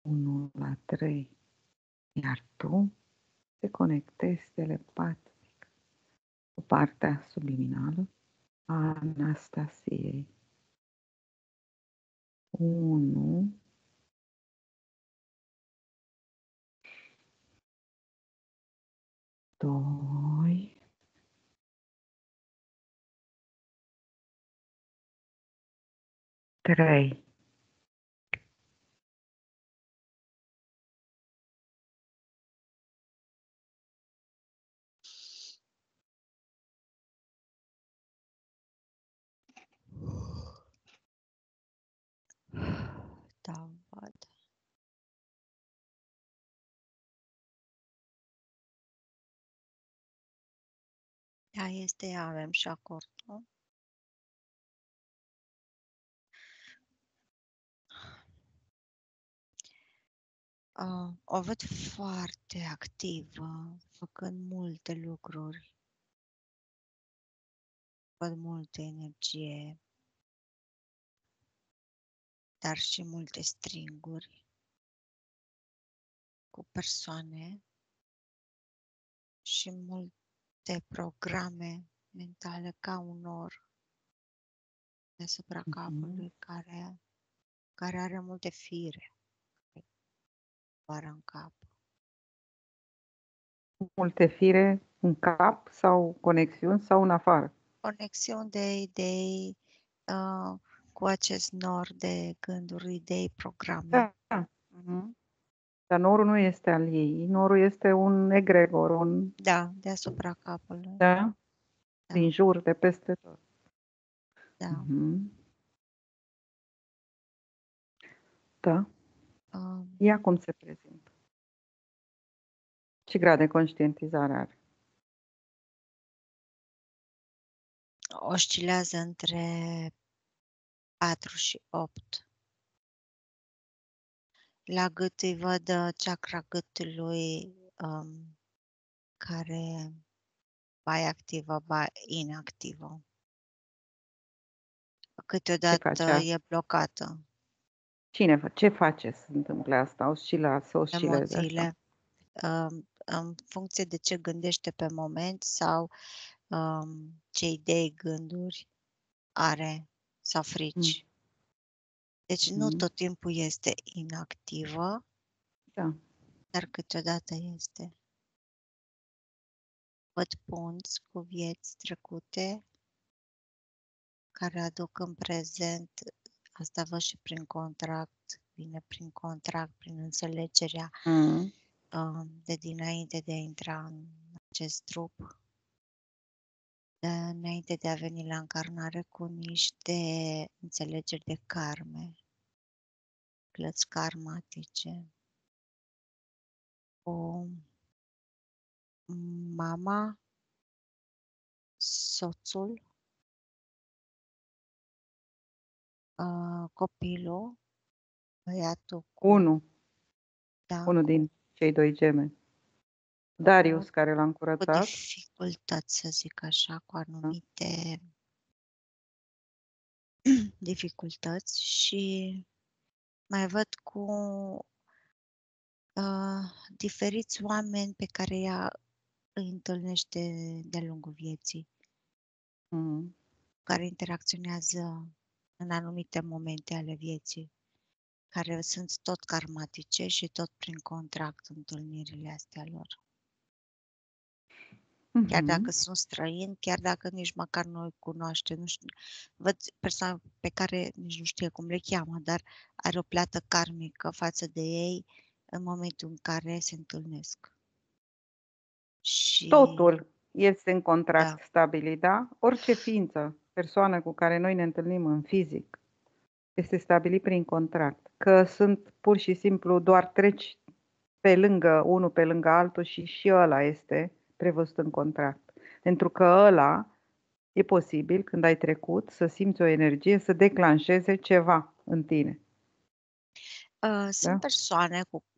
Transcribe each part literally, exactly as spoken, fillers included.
unu la trei, iar tu te conectezi telepatic cu partea subliminală a Anastasiei. unu, doi, trei. Da, văd. Da, este ea, avem și acordul. Uh, o văd foarte activă, făcând multe lucruri. Văd multă energie, dar și multe stringuri cu persoane și multe programe mentale ca un nor deasupra Mhm. capului care, care are multe fire doar în cap. Multe fire în cap sau conexiuni sau în afară? Conexiuni de idei uh, cu acest nor de gânduri, idei, programe. Da. Mhm. Dar norul nu este al ei. Norul este un egregor, un... Da, deasupra capului. Da? Da, Din jur, de peste tot. da. Mhm. Da. Uh, Ea cum se prezintă? Ce grad de conștientizare are? oscilează între patru și opt. La gât îi văd uh, chakra gâtului um, care ba e activă, ba inactivă. Ce Câteodată face asta? e blocată. Cine, fa- ce face să se întâmple asta? Oscila, să oscileze așa? Emoțiile, um, în funcție de ce gândește pe moment sau um, ce idei, gânduri are sau frici. Deci nu Mhm. tot timpul este inactivă, Da. dar câteodată este. Văd punți cu vieți trecute care aduc în prezent, asta văd și prin contract, vine prin contract, prin înțelegerea Mhm. um, de dinainte de a intra în acest trup, de înainte de a veni la încarnare cu niște înțelegeri de karme, plăți karmatice, cu mama, soțul, uh, copilul, băiatul cu, Unu. da, Unul cu, din cei doi gemeni. cu, Darius, care l-a cu încurățat. dificultăți, să zic așa, cu Da. anumite dificultăți și mai văd cu uh, diferiți oameni pe care ea îi întâlnește de-a lungul vieții, Mhm. care interacționează în anumite momente ale vieții, care sunt tot karmatice și tot prin contract întâlnirile astea lor. Chiar dacă Mhm. sunt străini, chiar dacă nici măcar nu îi cunoaște, nu știu, văd persoane pe care nici nu știe cum le cheamă, dar are o plată karmică față de ei în momentul în care se întâlnesc. Și Totul este în da, contract stabilit, da? Orice ființă, persoană cu care noi ne întâlnim în fizic, este stabilit prin contract. Că sunt pur și simplu doar treci pe lângă, unul pe lângă altul și și ăla este prevăzut în contract. Pentru că ăla e posibil, când ai trecut, să simți o energie, să declanșeze ceva în tine. uh, sunt Da? persoane cu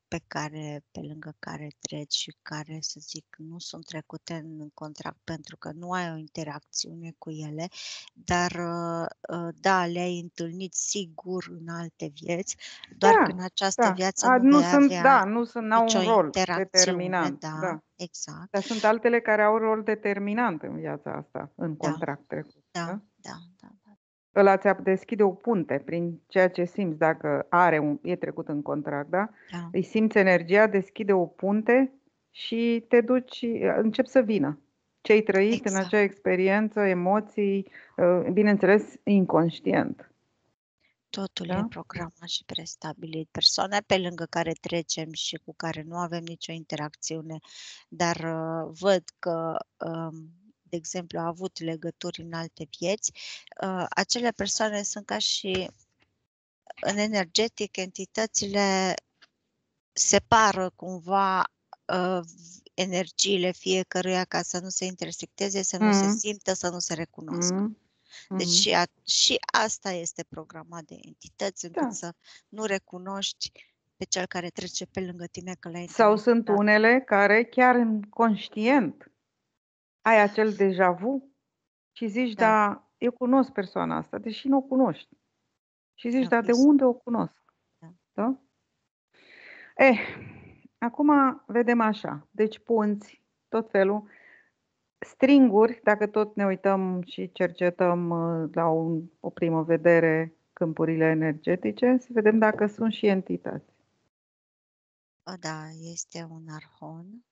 pe care, pe lângă care treci și care, să zic, nu sunt trecute în contract pentru că nu ai o interacțiune cu ele, dar da, le-ai întâlnit sigur în alte vieți, doar că Da, în această da. viață A, nu nu vei sunt, avea da, nu sunt, n-au nicio un rol interacțiune, determinant, da, da. exact. Dar sunt altele care au rol determinant în viața asta, în Da, contract trecut. da, Da? da, da, da. Ăla ți-a deschide o punte prin ceea ce simți dacă are un, e trecut în contract, da? Da. Îi simți energia, deschide o punte și te duci, încep să vină. Ce ai trăit Exact. în acea experiență, emoții, bineînțeles, inconștient. Totul Da? e programat și prestabilit. Persoane pe lângă care trecem și cu care nu avem nicio interacțiune, dar uh, văd că, um, de exemplu, a avut legături în alte vieți, uh, acele persoane sunt ca și în energetic, entitățile separă cumva uh, energiile fiecăruia ca să nu se intersecteze, să nu Mm. se simtă, să nu se recunoască. Mm. Deci Mm. și, a, și asta este programat de entități, încât Da. să nu recunoști pe cel care trece pe lângă tine că l-ai Sau întâlnit. sunt Da. unele care chiar în conștient ai acel deja vu și zici, Da. da, eu cunosc persoana asta, deși nu o cunoști. Și zici, Da, dar de vis. unde o cunosc? Da. Da? Eh, acum vedem așa. Deci punți, tot felul. Stringuri, dacă tot ne uităm și cercetăm uh, la un, o primă vedere câmpurile energetice, să vedem dacă sunt și entități. O, da, este un arhon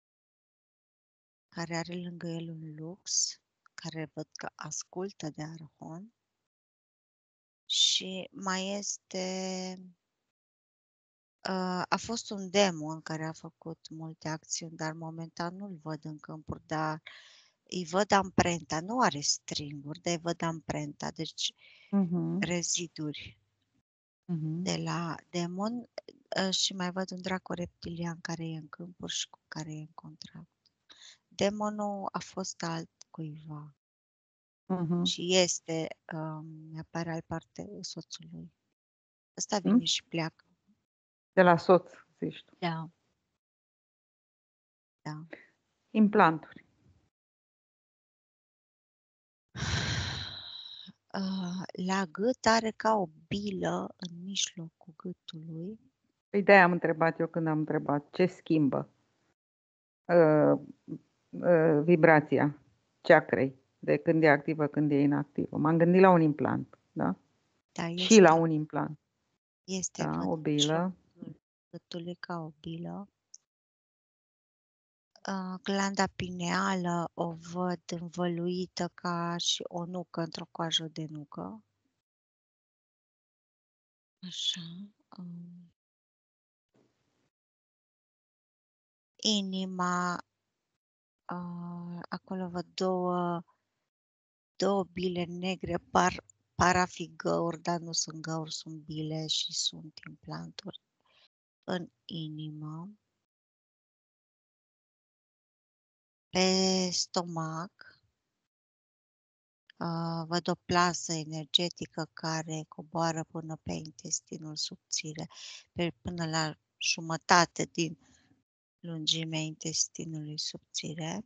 care are lângă el un lux, care văd că ascultă de arhon. Și mai este, uh, a fost un demon care a făcut multe acțiuni, dar momentan nu-l văd în câmpuri, dar îi văd amprenta, nu are stringuri, dar îi văd amprenta, deci Uh-huh. reziduri Uh-huh. de la demon uh, și mai văd un dracu reptilian care e în câmpuri și cu care e în contract. Demonul a fost alt cuiva Uh-huh. și este, um, mi-apare al parte soțului. Ăsta vine Hmm? și pleacă. De la soț, zici tu. Da. Da. Implanturi. Uh, la gât are ca o bilă în mijlocul gâtului. Păi de-aia am întrebat eu când am întrebat. Ce schimbă uh, uh, vibrația chakrei de când e activă, când e inactivă? M-am gândit la un implant, da? Da, este. Și la un implant. Este, Da, văd o bilă. gâtului ca o bilă. Uh, glanda pineală o văd învăluită ca și o nucă într-o coajă de nucă. Așa. Um. Inima, uh, acolo văd două, două bile negre, par, par a fi găuri, dar nu sunt găuri, sunt bile și sunt implanturi în inimă. Pe stomac uh, văd o plasă energetică care coboară până pe intestinul subțire, pe, până la jumătate din lungimea intestinului subțire.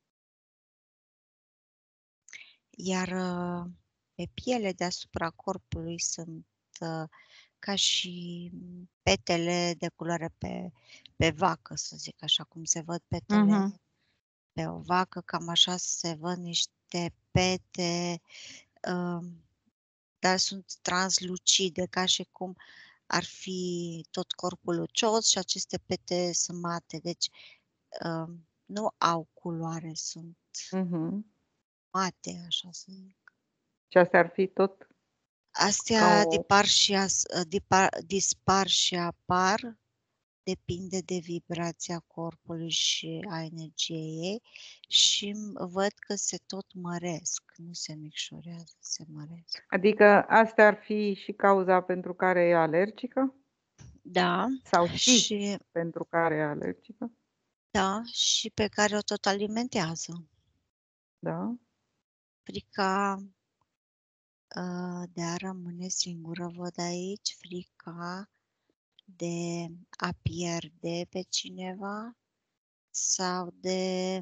Iar uh, pe piele deasupra corpului sunt uh, ca și petele de culoare pe, pe vacă, să zic așa, cum se văd petele Uh-huh. pe o vacă, cam așa se văd niște pete, uh, dar sunt translucide, ca și cum ar fi tot corpul lucios și aceste pete sunt mate, deci uh, nu au culoare, sunt Uh-huh. mate, așa să zic. Și astea ar fi tot Astea o... dipar și as, dipar, dispar și apar, depinde de vibrația corpului și a energiei ei și văd că se tot măresc, nu se micșorează, se măresc. Adică astea ar fi și cauza pentru care e alergică? Da, Sau și, și pentru care e alergică? da, și pe care o tot alimentează. Da. Frica uh, de a rămâne singură, văd aici, frica de a pierde pe cineva sau de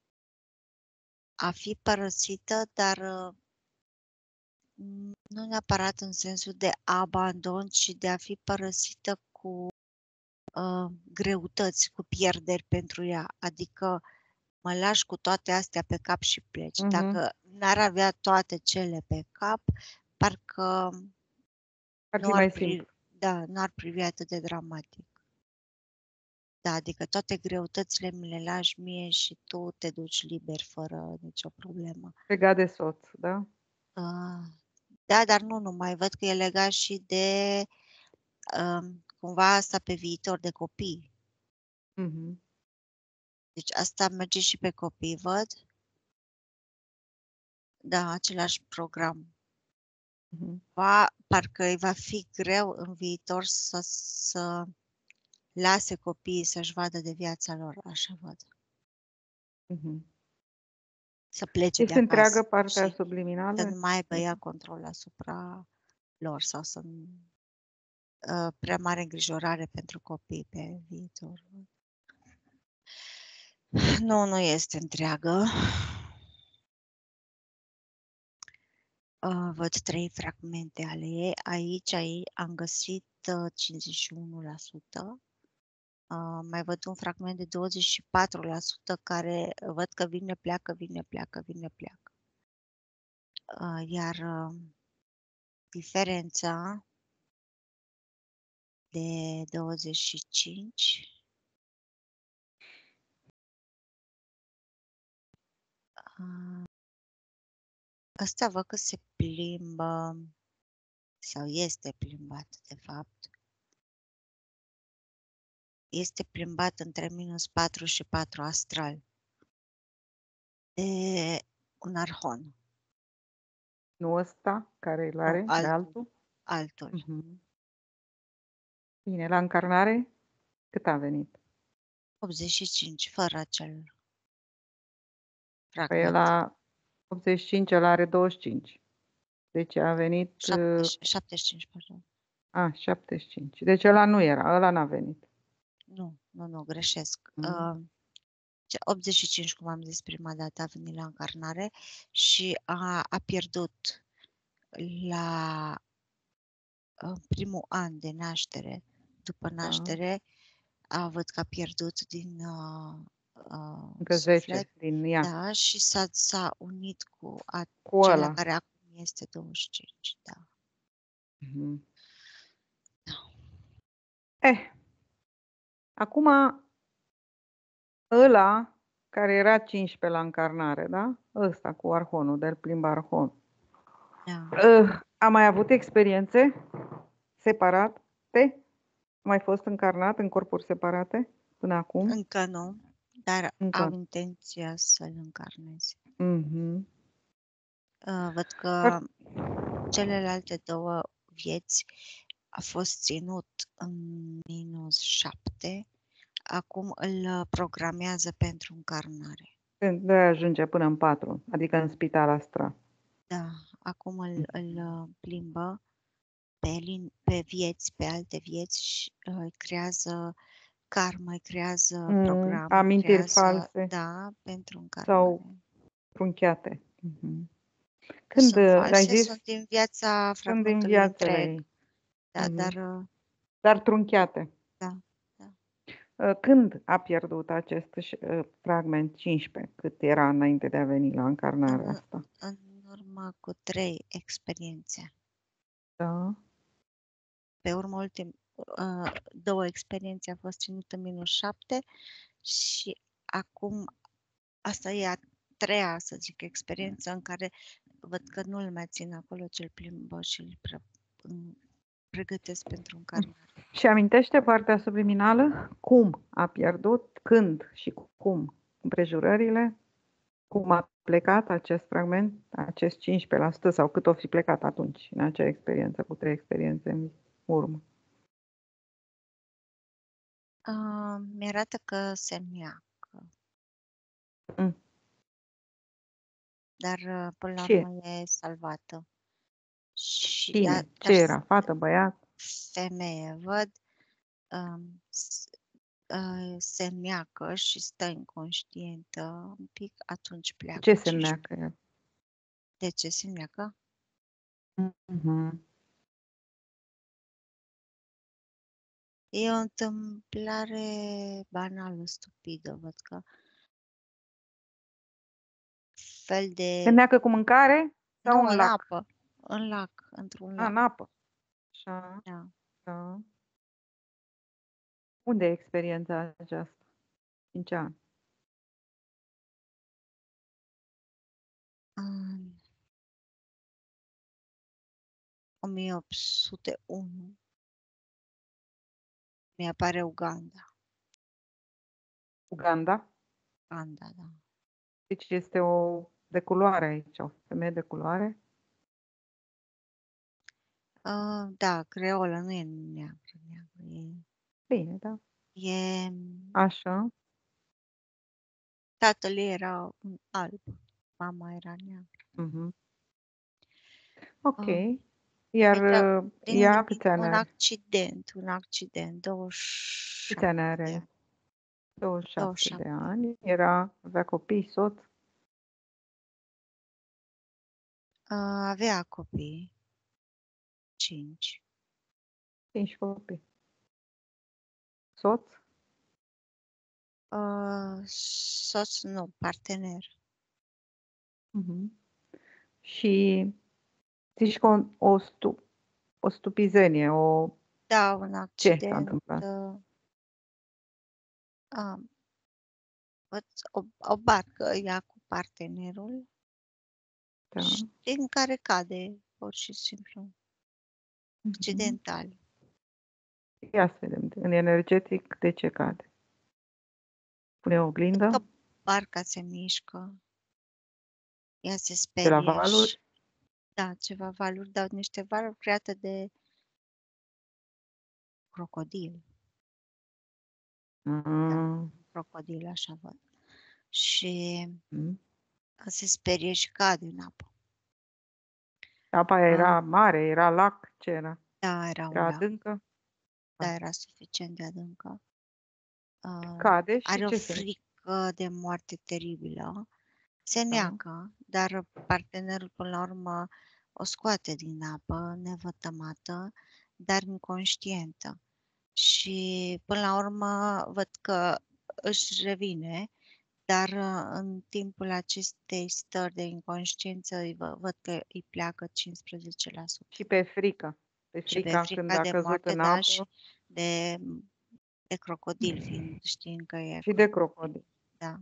a fi părăsită, dar uh, nu neapărat în sensul de abandon, ci de a fi părăsită cu uh, greutăți, cu pierderi pentru ea. Adică mă lași cu toate astea pe cap și pleci. Mhm. Dacă n-ar avea toate cele pe cap, parcă Ar fi nu ar, mai pri- simplu. da, nu ar privi atât de dramatic. Da, adică toate greutățile mi le lași mie și tu te duci liber, fără nicio problemă. Legat de soț, da? Uh, da, dar nu numai. Văd că e legat și de uh, cumva asta pe viitor, de copii. Mhm. Deci asta merge și pe copii, văd. Da, același program. Mhm. Va, parcă îi va fi greu în viitor să, să lase copiii să-și vadă de viața lor, așa văd. Mhm. Să plece de Este acasă întreagă partea și să subliminală? nu mai aibă ea control asupra lor sau să nu uh, prea mare îngrijorare pentru copii pe viitor. Nu, nu este întreagă. Uh, văd trei fragmente ale ei. Aici, aici am găsit uh, cincizeci și unu la sută. Uh, mai văd un fragment de douăzeci și patru la sută care văd că vine, pleacă, vine, pleacă, vine, pleacă. Uh, iar uh, diferența de douăzeci și cinci uh, ăsta văd că se plimbă sau este plimbat, de fapt. Este plimbat între minus patru și patru astral de un arhon. Nu ăsta care îl Nu, are, de altul. altul? Altul. Mhm. Bine, la încarnare cât a venit? optzeci și cinci, fără acel Păi fragment. la optzeci și cinci, el are douăzeci și cinci. Deci a venit uh, șaptezeci și cinci, pardon. a, șaptezeci și cinci. Deci ăla nu era, ăla n-a venit. Nu, nu, nu, greșesc. Mm. Uh, optzeci și cinci, cum am zis prima dată, a venit la încarnare și a, a pierdut la uh, primul an de naștere, după naștere, a văd că a pierdut din uh, uh, Încă suflet, zece din ea. da, și s-a, s-a unit cu Cu acela ăla. care acum este douăzeci și cinci, da. Mhm. Da. Eh, acum ăla care era cincisprezece la încarnare, da? Ăsta cu arhonul, del plimb arhon. Da. Uh, a mai avut experiențe separate? A mai fost încarnat în corpuri separate până acum? Încă nu, dar Încă. au intenția să-l încarneze. Mhm. Uh, văd că celelalte două vieți a fost ținut în minus șapte, acum îl programează pentru încarnare. De ajunge până în patru, adică în spital astral. Da, acum îl, îl plimbă pe, lin, pe vieți, pe alte vieți și uh, creează karmă, creează Mm, program, amintiri creează, false da, pentru încarnare. sau trunchiate. Mhm. Când Sunt uh, ai false, zis? sunt din viața Sunt din fragmentului viațele întreg. ei. Da, Mhm. dar uh, Dar trunchiate. da, da. Uh, Când a pierdut acest uh, fragment cincisprezece? Cât era înainte de a veni la încarnarea În, asta? în urmă cu trei experiențe. Da. Pe urmă, ultim, uh, două experiențe a fost ținut în minus șapte și acum asta e a treia, să zic, experiență în care văd că nu îl mai țin acolo, cel plimbă și îl pre- pregătesc pentru încarnare. Și amintește partea subliminală? Cum a pierdut, când și cum? Împrejurările? Cum a plecat acest fragment, acest cincisprezece la sută sau cât o fi plecat atunci, în acea experiență, cu trei experiențe în urmă? Uh, mi-arată că se neacă, Mm. dar uh, până la Ce? urmă e salvată. Și ea, Cine? Ce dar era? Fată, băiat? femeie, văd, um, s- uh, se înneacă și stă inconștientă un pic, atunci Cu pleacă ce se cincisprezece. înneacă el? De ce se înneacă? Mhm. E o întâmplare banală, stupidă, văd că fel Se de... înneacă cu mâncare sau Nu, în în lac? apă, în lac, într-un A, în lac. apă. Așa, Da. da. Unde e experiența aceasta? În ce an? În o mie opt sute unu mi-apare Uganda. Uganda? Uganda, da. Deci este o de culoare aici, o femeie de culoare? Uh, da, creolă, nu e neagră, neagră. E, Bine, da. e... Așa. Tatăl ei era un alb, mama era neagră. Mhm. Ok. Uh, Iar Deci, a- uh, din, ea din câți ani un are? accident, un accident, Câți ani douăzeci și șapte de are? ani. douăzeci și șapte de douăzeci și șapte. ani. Era, avea copii, soț? Uh, avea copii, cinci. Cinci copii. Soț? Uh, soț, nu, partener. Mhm. Și zici că o, o, stu, o stupizenie, o... Da, un Ce s-a accident. întâmplat? Uh, uh, văd o, o barcă ia cu partenerul Da. și din care cade, pur și simplu, Mhm. accidental. Ia să vedem. În energetic, de ce cade? Pune o Văd oglindă că barca se mișcă, ea se de la sperie și, valuri? da, ceva valuri, dar niște valuri create de crocodil. Da, Mm. crocodil, așa văd. Și Mm. se sperie și cade în apă. Apa aia Ah, era mare, era lac, ce era? da, era un Era lac, adâncă? da, Ah. era suficient de adâncă. Ah, Cade și are o ce se întâmplă? frică de moarte teribilă. Se Da. neacă, dar partenerul până la urmă o scoate din apă, nevătămată, dar inconștientă. Și până la urmă văd că își revine, dar în timpul acestei stări de inconștiență îi vă- văd că îi pleacă cincisprezece la sută. Și pe frică. Pe Și pe frica când frica a de căzut moarte, în da, și apă de, de crocodil, fiind știind că e și de crocodil. crocodil. Da.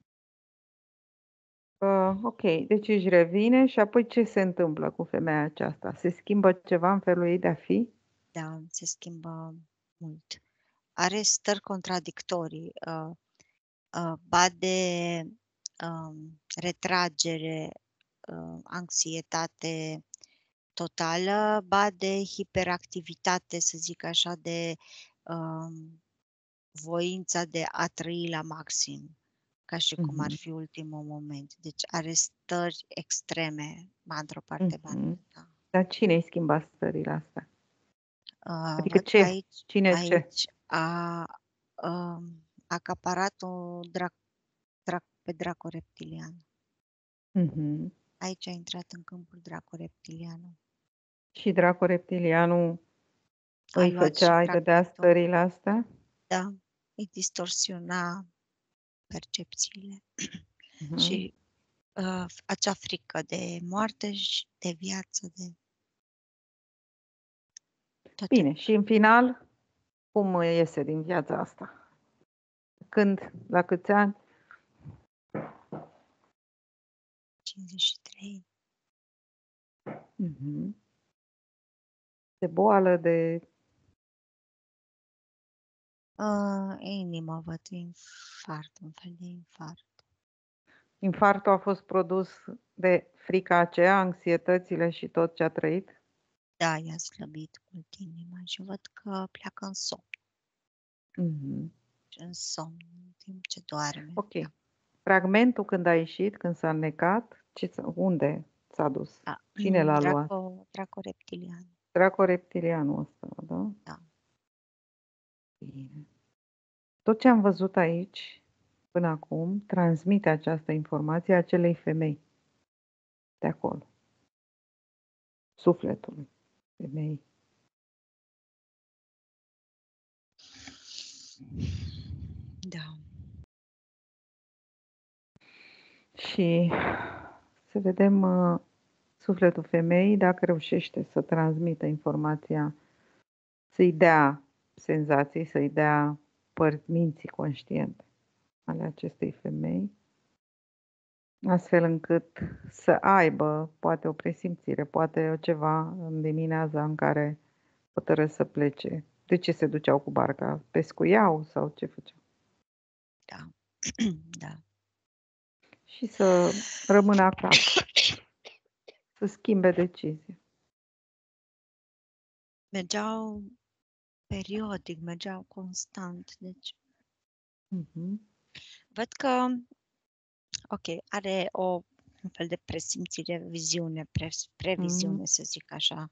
Uh, ok, deci își revine și apoi ce se întâmplă cu femeia aceasta? Se schimbă ceva în felul ei de a fi? Da, se schimbă mult. Are stări contradictorii, uh, uh, ba de um, retragere, uh, anxietate totală, ba de hiperactivitate, să zic așa, de um, voința de a trăi la maxim, ca și cum ar Mhm. fi ultimul moment. Deci are stări extreme, ba într-o parte, ba în Mhm. alta. Dar cine îi schimba stările astea? Uh, Adică văd că ce? aici, Cine ce? aici a um, acaparat o drac, drac, pe draco reptilian. Mhm. Aici a intrat în câmpul draco reptilianul. Și Draco Reptilianul A îi luat și făcea, îi dădea fragmentul, stările astea? da, îi distorsiona percepțiile Mhm. și uh, acea frică de moarte și de viață, de toate. Bine, și în final, cum iese din viața asta? Când? La câți ani? cincizeci și trei. Mhm. De boală, de... Uh, inimă, văd infart, un fel de infart. Infarctul a fost produs de frica aceea, anxietățile și tot ce a trăit? Da, i-a slăbit mult inima și văd că pleacă în somn. Mhm. Și în somn, în timp ce doarme. Ok. Fragmentul când a ieșit, când s-a înnecat, ce, unde s-a dus? Da. Cine l-a luat? Draco, draco reptilian. Draco reptilianul ăsta, da? Da. Bine. Tot ce am văzut aici până acum transmite această informație acelei femei de acolo, sufletului femeii. Da. Și să vedem uh, sufletul femeii dacă reușește să transmită informația, să-i dea senzații, să-i dea părți minții conștiente ale acestei femei, astfel încât să aibă poate o presimțire, poate o ceva în dimineața în care hotără să plece. De ce se duceau cu barca? Pescuiau sau ce făceau? Da. Da. Și să rămână acasă, să schimbe decizia. Mergeau periodic, mergeau constant, deci Mhm. văd că, ok, are o un fel de presimțire, viziune, pre, previziune, Mhm. să zic așa.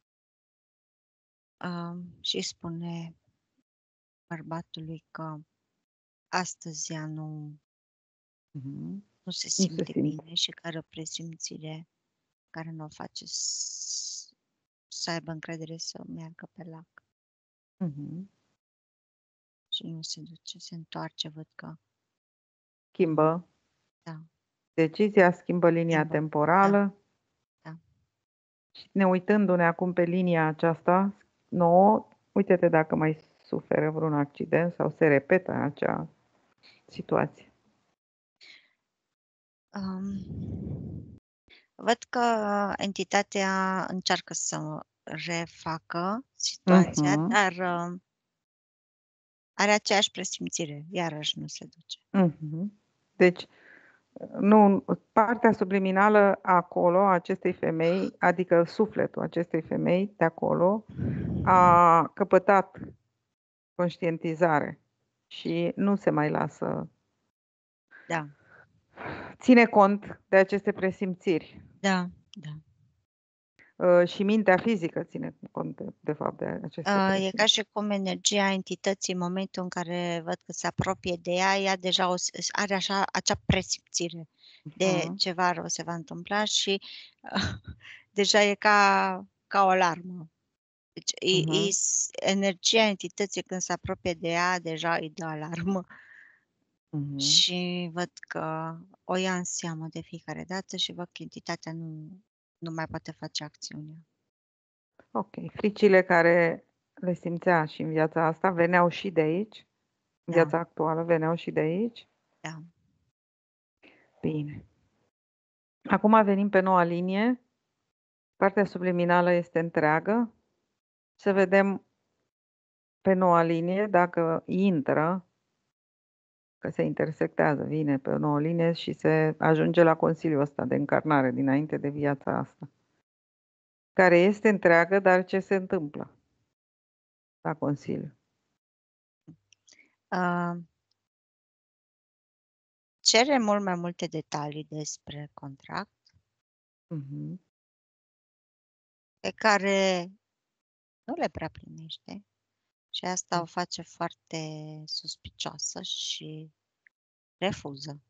Um, și spune bărbatului că astăzi ea nu, Mhm. nu se Nu se simte simte. bine și că are o presimțire care nu o face să, să aibă încredere să meargă pe lac. Mhm. Și nu se duce, se întoarce, văd că Schimbă da, decizia, schimbă linia schimbă. Da, temporală da. și ne uitându-ne acum pe linia aceasta nouă, uite-te dacă mai suferă vreun accident sau se repetă acea situație. Um, văd că entitatea încearcă să refacă situația, Mhm. dar uh, are aceeași presimțire, iarăși nu se duce. Mhm. Deci, nu, partea subliminală acolo, a acestei femei, adică sufletul acestei femei de acolo, a căpătat conștientizare și nu se mai lasă, Da, ține cont de aceste presimțiri. da, da. Uh, Și mintea fizică ține cont de, de fapt de aceste Uh, E ca presimțiri. și cum energia entității, în momentul în care văd că se apropie de ea, ea deja o, s- are așa acea presimțire de Mhm. ceva rău se va întâmpla și uh, deja e ca, ca o alarmă. Deci e, e, Mhm. s- energia entității când se apropie de ea, deja îi dă alarmă Mhm. și văd că o ia în seamă de fiecare dată și văd că entitatea nu, nu mai poate face acțiunea. Ok. Fricile care le simțea și în viața asta veneau și de aici, în Da, viața actuală veneau și de aici. da. Bine. Acum venim pe noua linie. Partea subliminală este întreagă. Să vedem pe noua linie dacă intră, că se intersectează, vine pe o nouă linie și se ajunge la consiliul ăsta de încarnare dinainte de viața asta, care este întreagă, dar ce se întâmplă la consiliu? Uh, cere mult mai multe detalii despre contract Mhm. pe care nu le prea primește și asta o face foarte suspicioasă și refuză.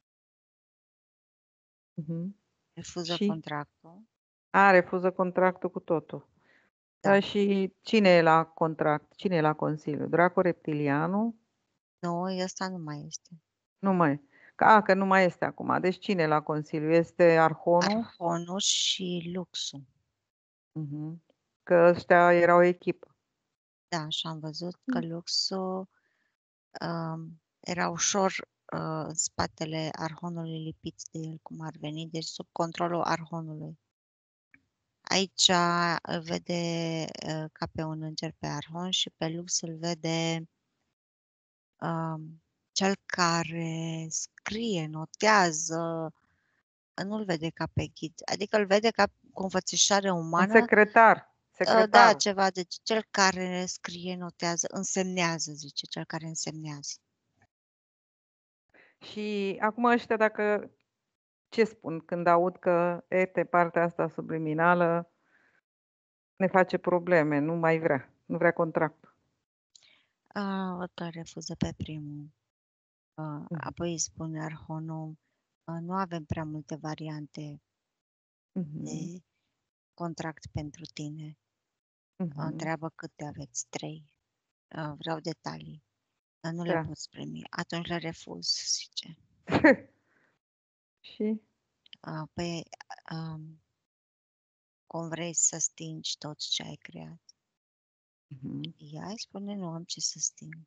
Mhm. Refuză Și contractul. a, refuză contractul cu totul. Da. Dar și cine e la contract? Cine e la consiliu? Dracu reptilianu? Nu, ăsta nu mai este. Nu mai. A, că nu mai este acum. Deci cine e la consiliu? Este Arhonul? Arhonul și Luxul. Mhm. Că ăștia erau o echipă. Da, și am văzut că Luxul um, era ușor uh, în spatele Arhonului lipit de el, cum ar veni, deci sub controlul Arhonului. Aici îl vede uh, ca pe un înger pe Arhon și pe Lux îl vede um, cel care scrie, notează, nu-l vede ca pe ghid, adică îl vede ca cu înfățișare Un umană, secretar. uh, da, Secretarul. ceva, deci cel care scrie, notează, însemnează, zice, cel care însemnează. Și acum ăștia dacă ce spun când aud că ete, partea asta subliminală ne face probleme, nu mai vrea, nu vrea contract. Uh, o că refuză pe primul. Uh, Mhm. apoi îi spune Arhonul, uh, nu avem prea multe variante Mhm. de contract pentru tine. Uh, Mhm. întreabă câte aveți, trei. Uh, vreau detalii. Uh, nu le Da. poți primi. Atunci le refuz, zice. Și? Uh, păi, um, cum vrei să stingi tot ce ai creat? Mhm. Ea îi spune, nu am ce să sting.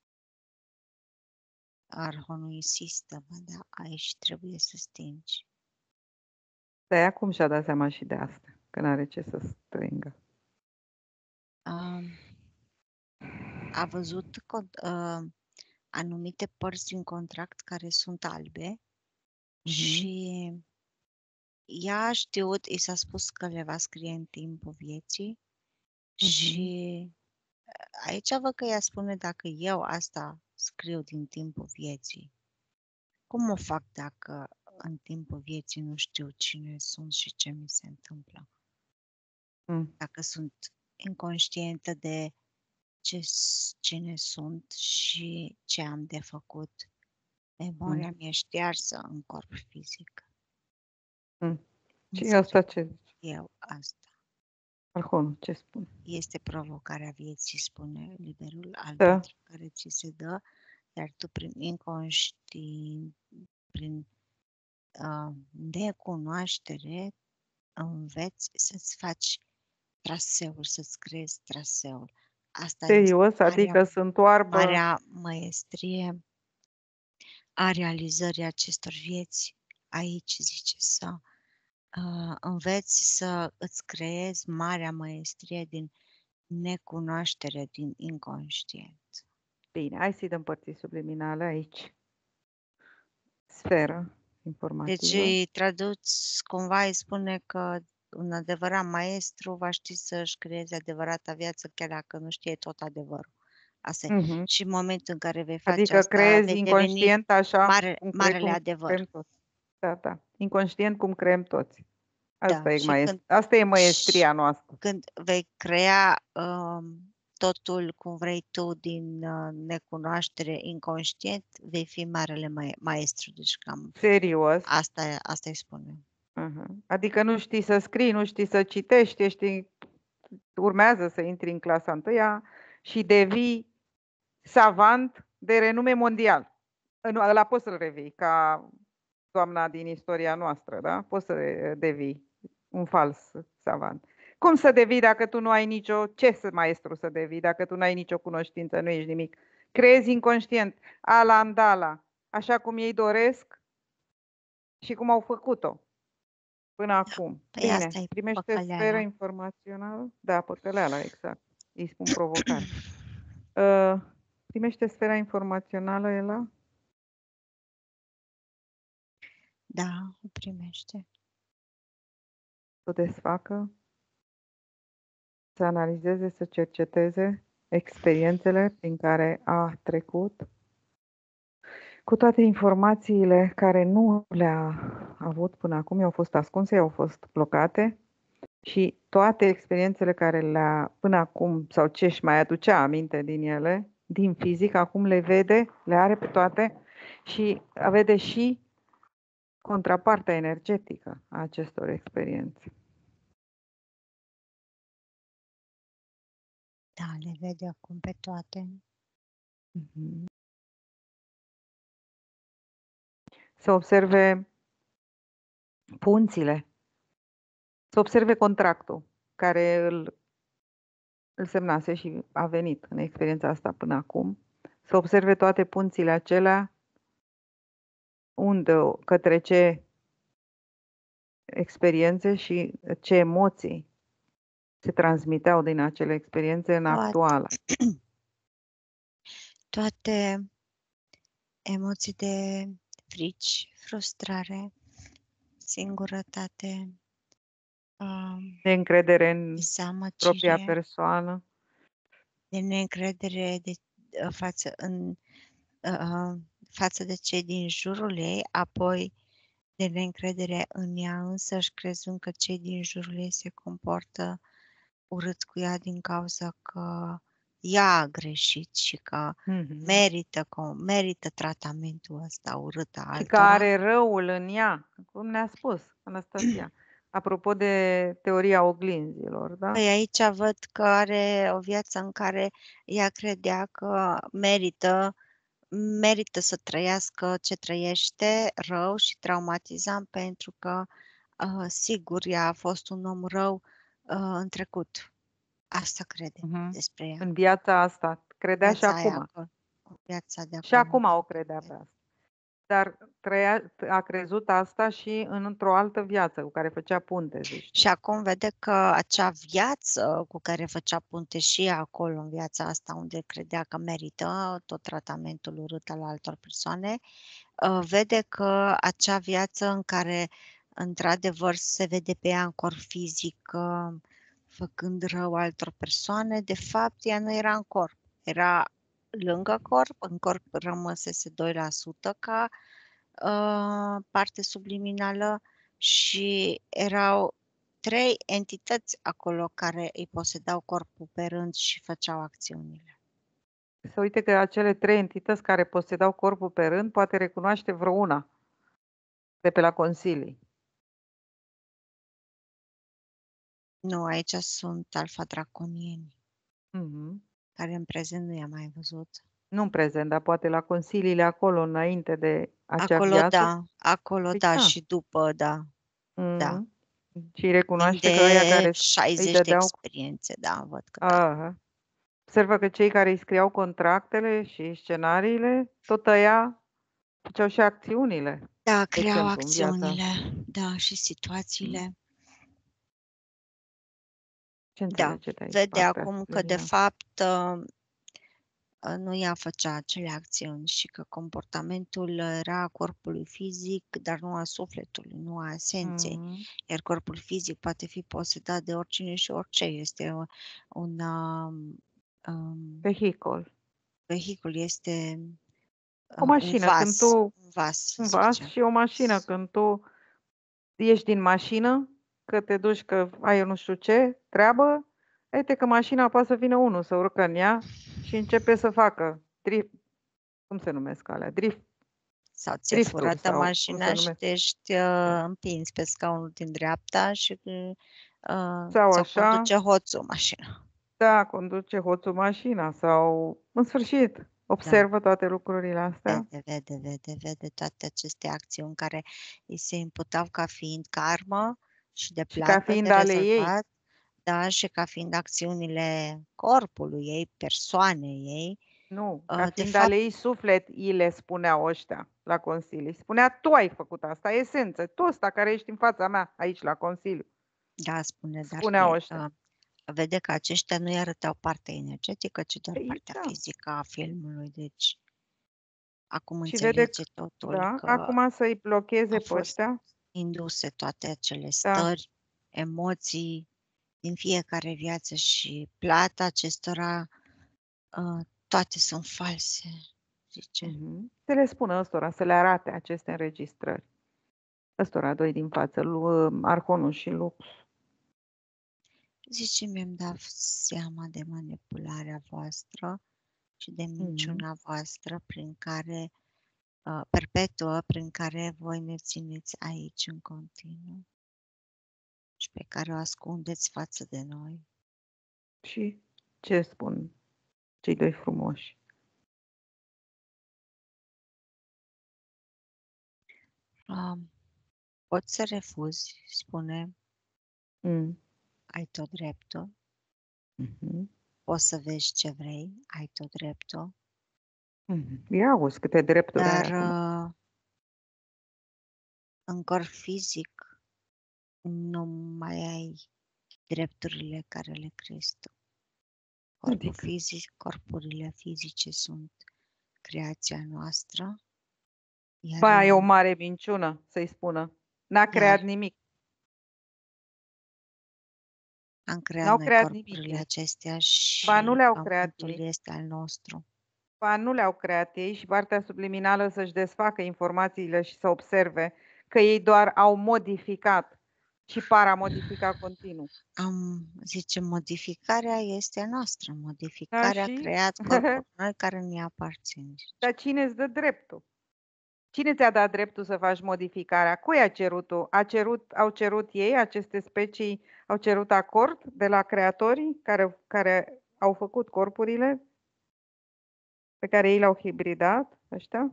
Arhonul insistă, mă, da, aici trebuie să stingi. Dar ea cum și-a dat seama și de asta, că n-are ce să strângă? Um, a văzut con- uh, anumite părți din contract care sunt albe Mhm. și ea a știut, i s-a spus că le va scrie în timpul vieții și Mhm. aici văd că ea spune, dacă eu asta scriu din timpul vieții, cum o fac dacă în timpul vieții nu știu cine sunt și ce mi se întâmplă? Mm. Dacă sunt inconștientă de ce, cine sunt și ce am de făcut, memoria Mm. mi-e ștearsă în corp fizic. Mm. Și Înțeleg asta ce zice? eu asta. Arhonul, ce spune? Este provocarea vieții, spune liberul Da. albastru care ți se dă, iar tu prin inconștient, prin uh, necunoaștere, înveți să-ți faci traseul, să-ți creezi traseul. Asta este Serios? Adică marea, sunt oarbă? marea măestrie a realizării acestor vieți. Aici zice să uh, înveți să îți creezi marea măestrie din necunoaștere, din inconștient. Bine, hai să-i dăm părții subliminale aici. Sferă Deci informativă. îi traduci, cumva îi spune că un adevărat maestru va ști să-și creeze adevărata viață, chiar dacă nu știe tot adevărul. Asta e. Mhm. Și în momentul în care vei face Adică asta, creezi vei deveni inconștient așa mare, cum, cre, marele cum adevăr. creăm toți. Da, da. Inconștient cum creăm toți. Da, Asta e, și maest- când, asta e și maestria noastră. când vei crea um, totul cum vrei tu din uh, necunoaștere inconștient, vei fi marele ma- maestru. Deci cam Serios. asta, asta îi spune. Uh-huh. Adică nu știi să scrii, nu știi să citești, ești, urmează să intri în clasa întâia și devii savant de renume mondial. Nu, ăla poți să-l revii, ca doamna din istoria noastră, da? Poți să devii un fals savant. Cum să devii dacă tu nu ai nicio... Ce să maestru să devii dacă tu nu ai nicio cunoștință, nu ești nimic? Creezi inconștient, ala andala, așa cum ei doresc și cum au făcut-o până acum. Păi Bine, asta e primește sferă păcăleala. informațională? Da, păcăleala, exact. Îi spun provocare. Uh, primește sfera informațională, Ela? Da, o primește. Să desfacă, să analizeze, să cerceteze experiențele prin care a trecut, cu toate informațiile care nu le-a avut până acum, i-au fost ascunse, i-au fost blocate și toate experiențele care le-a până acum, sau ce își mai aducea aminte din ele, din fizic, acum le vede, le are pe toate și vede și contrapartea energetică a acestor experiențe. Da, le vede acum pe toate. Mhm. Să observe punțile, să observe contractul care îl, îl semnase și a venit în experiența asta până acum, să observe toate punțile acelea, unde, către ce experiențe și ce emoții se transmiteau din acele experiențe în Toate, actuala. toate emoții de frici, frustrare, singurătate, um, Neîncredere în propria dezamăgire, persoană. de neîncredere de, uh, față, în, uh, față de cei din jurul ei, apoi de neîncredere în ea însăși, crezând că cei din jurul ei se comportă urât cu ea din cauza că ea a greșit și că Mhm. merită, că merită tratamentul ăsta urât a Și că altora. are răul în ea, cum ne-a spus Anastasia. Apropo de teoria oglinzilor, da? Păi aici văd că are o viață în care ea credea că merită, merită să trăiască ce trăiește rău și traumatizant pentru că, uh, sigur, ea a fost un om rău uh, în trecut. Asta crede Mhm. despre ea. În viața asta. Credea și Viața aia acum. acolo, viața de Și acum. acum o credea pe asta. Dar trăia, a crezut asta și în, într-o altă viață cu care făcea punte, zici. Și acum vede că acea viață cu care făcea punte și ea acolo în viața asta unde credea că merită tot tratamentul urât al altor persoane, uh, vede că acea viață în care într-adevăr se vede pe ea în corp fizic uh, făcând rău altor persoane, de fapt ea nu era în corp, era lângă corp, în corp rămăsese doi la sută ca uh, parte subliminală și erau trei entități acolo care îi posedau corpul pe rând și făceau acțiunile. Să uite că acele trei entități care posedau corpul pe rând poate recunoaște vreuna de pe la consilii. Nu, aici sunt alfa-draconieni, Mhm. care în prezent nu i-am mai văzut. Nu în prezent, dar poate la consiliile acolo, înainte de acea Acolo viață. da, acolo Păi da, da. și după da, da. Mhm. Și recunoaște Timp că ăia care de îi șaizeci de dădeau... experiențe, da, văd că da. Aha. Observă că cei care îi scriau contractele și scenariile, tot ăia făceau și acțiunile, Da, de creau exemplu, în viața. acțiunile, da, și Mhm. situațiile. Ce Da, înțelege de aici vede partea acum că de subliminală? fapt uh, uh, nu ea făcea acele acțiuni și că comportamentul era a corpului fizic, dar nu a sufletului, nu a esenței. Mhm. Iar corpul fizic poate fi posedat de oricine și orice. Este un, un um, um, Vehicul. vehicul, este O uh, un mașină, când vas, tu, un vas, să un vas zicem. și o mașină, când tu ieși din mașină, că te duci, că ai nu știu ce treabă, uite că mașina poate să vină unul să urcă în ea și începe să facă drift, cum se numesc alea, drift, Sau ți-e drifturi furată sau cum se mașina și numesc, te ești uh, împins pe scaunul din dreapta și uh, sau ți-o așa, conduce hoțul mașina. da, conduce hoțul mașina sau, în sfârșit, Da, observă toate lucrurile astea vede, vede, vede, vede toate aceste acțiuni care îi se imputau ca fiind karmă și de și ca plată, de fiind ale ei. rezolvat, da, și ca fiind acțiunile corpului ei, persoanei ei, Nu, uh, ca de fiind fapt, ale ei suflet, îi le spuneau ăștia la consilii. Spunea, tu ai făcut asta, esență, tu ăsta care ești în fața mea aici la consiliu. da, spune, dar Spuneau e, ăștia. uh, vede că aceștia nu-i arătau partea energetică, ci doar Ei, partea da. fizică a filmului, deci acum Și vede, înțelege totul da, că acum să-i blocheze au pe fost ăștia, induse toate acele da. stări, emoții din fiecare viață și plata acestora, uh, toate sunt false, zice. Mhm. Să le spună ăstora, să le arate aceste înregistrări. Ăstora doi din față, lui Arhonul și Lux. Zice, mi-am dat seama de manipularea voastră și de Mhm. minciuna voastră prin care, uh, perpetuă, prin care voi ne țineți aici în continuu și pe care o ascundeți față de noi. Și ce spun cei doi frumoși? Uh, poți să refuzi, spune, Mm. ai tot dreptul. Mhm. Poți să vezi ce vrei, ai tot dreptul. Mhm. Ia auzi câte drepturi Dar are acum. uh, în corp fizic nu mai ai drepturile care le crezi tu. Corpul Adică, fizic, corpurile fizice sunt creația noastră, iar, ba, aia e o uh, mare minciună să-i spună. N-a creat iar nimic. am creat N-au noi creat nimic corpurile ei. acestea Ba, nu și le-au creat pământul ei. este al nostru. Ba, nu le-au creat ei și partea subliminală să-și desfacă informațiile și să observe că ei doar au modificat și paramodifica continuu. Am zice, modificarea este a noastră. Da, Modificarea a și? creat corpuri noi care ne aparțin. zice. Dar cine îți dă dreptul? Cine ți-a dat dreptul să faci modificarea? Cui a cerut-o? A cerut, au cerut ei, aceste specii, au cerut acord de la creatorii care, care au făcut corpurile pe care ei le-au hibridat, ăștia?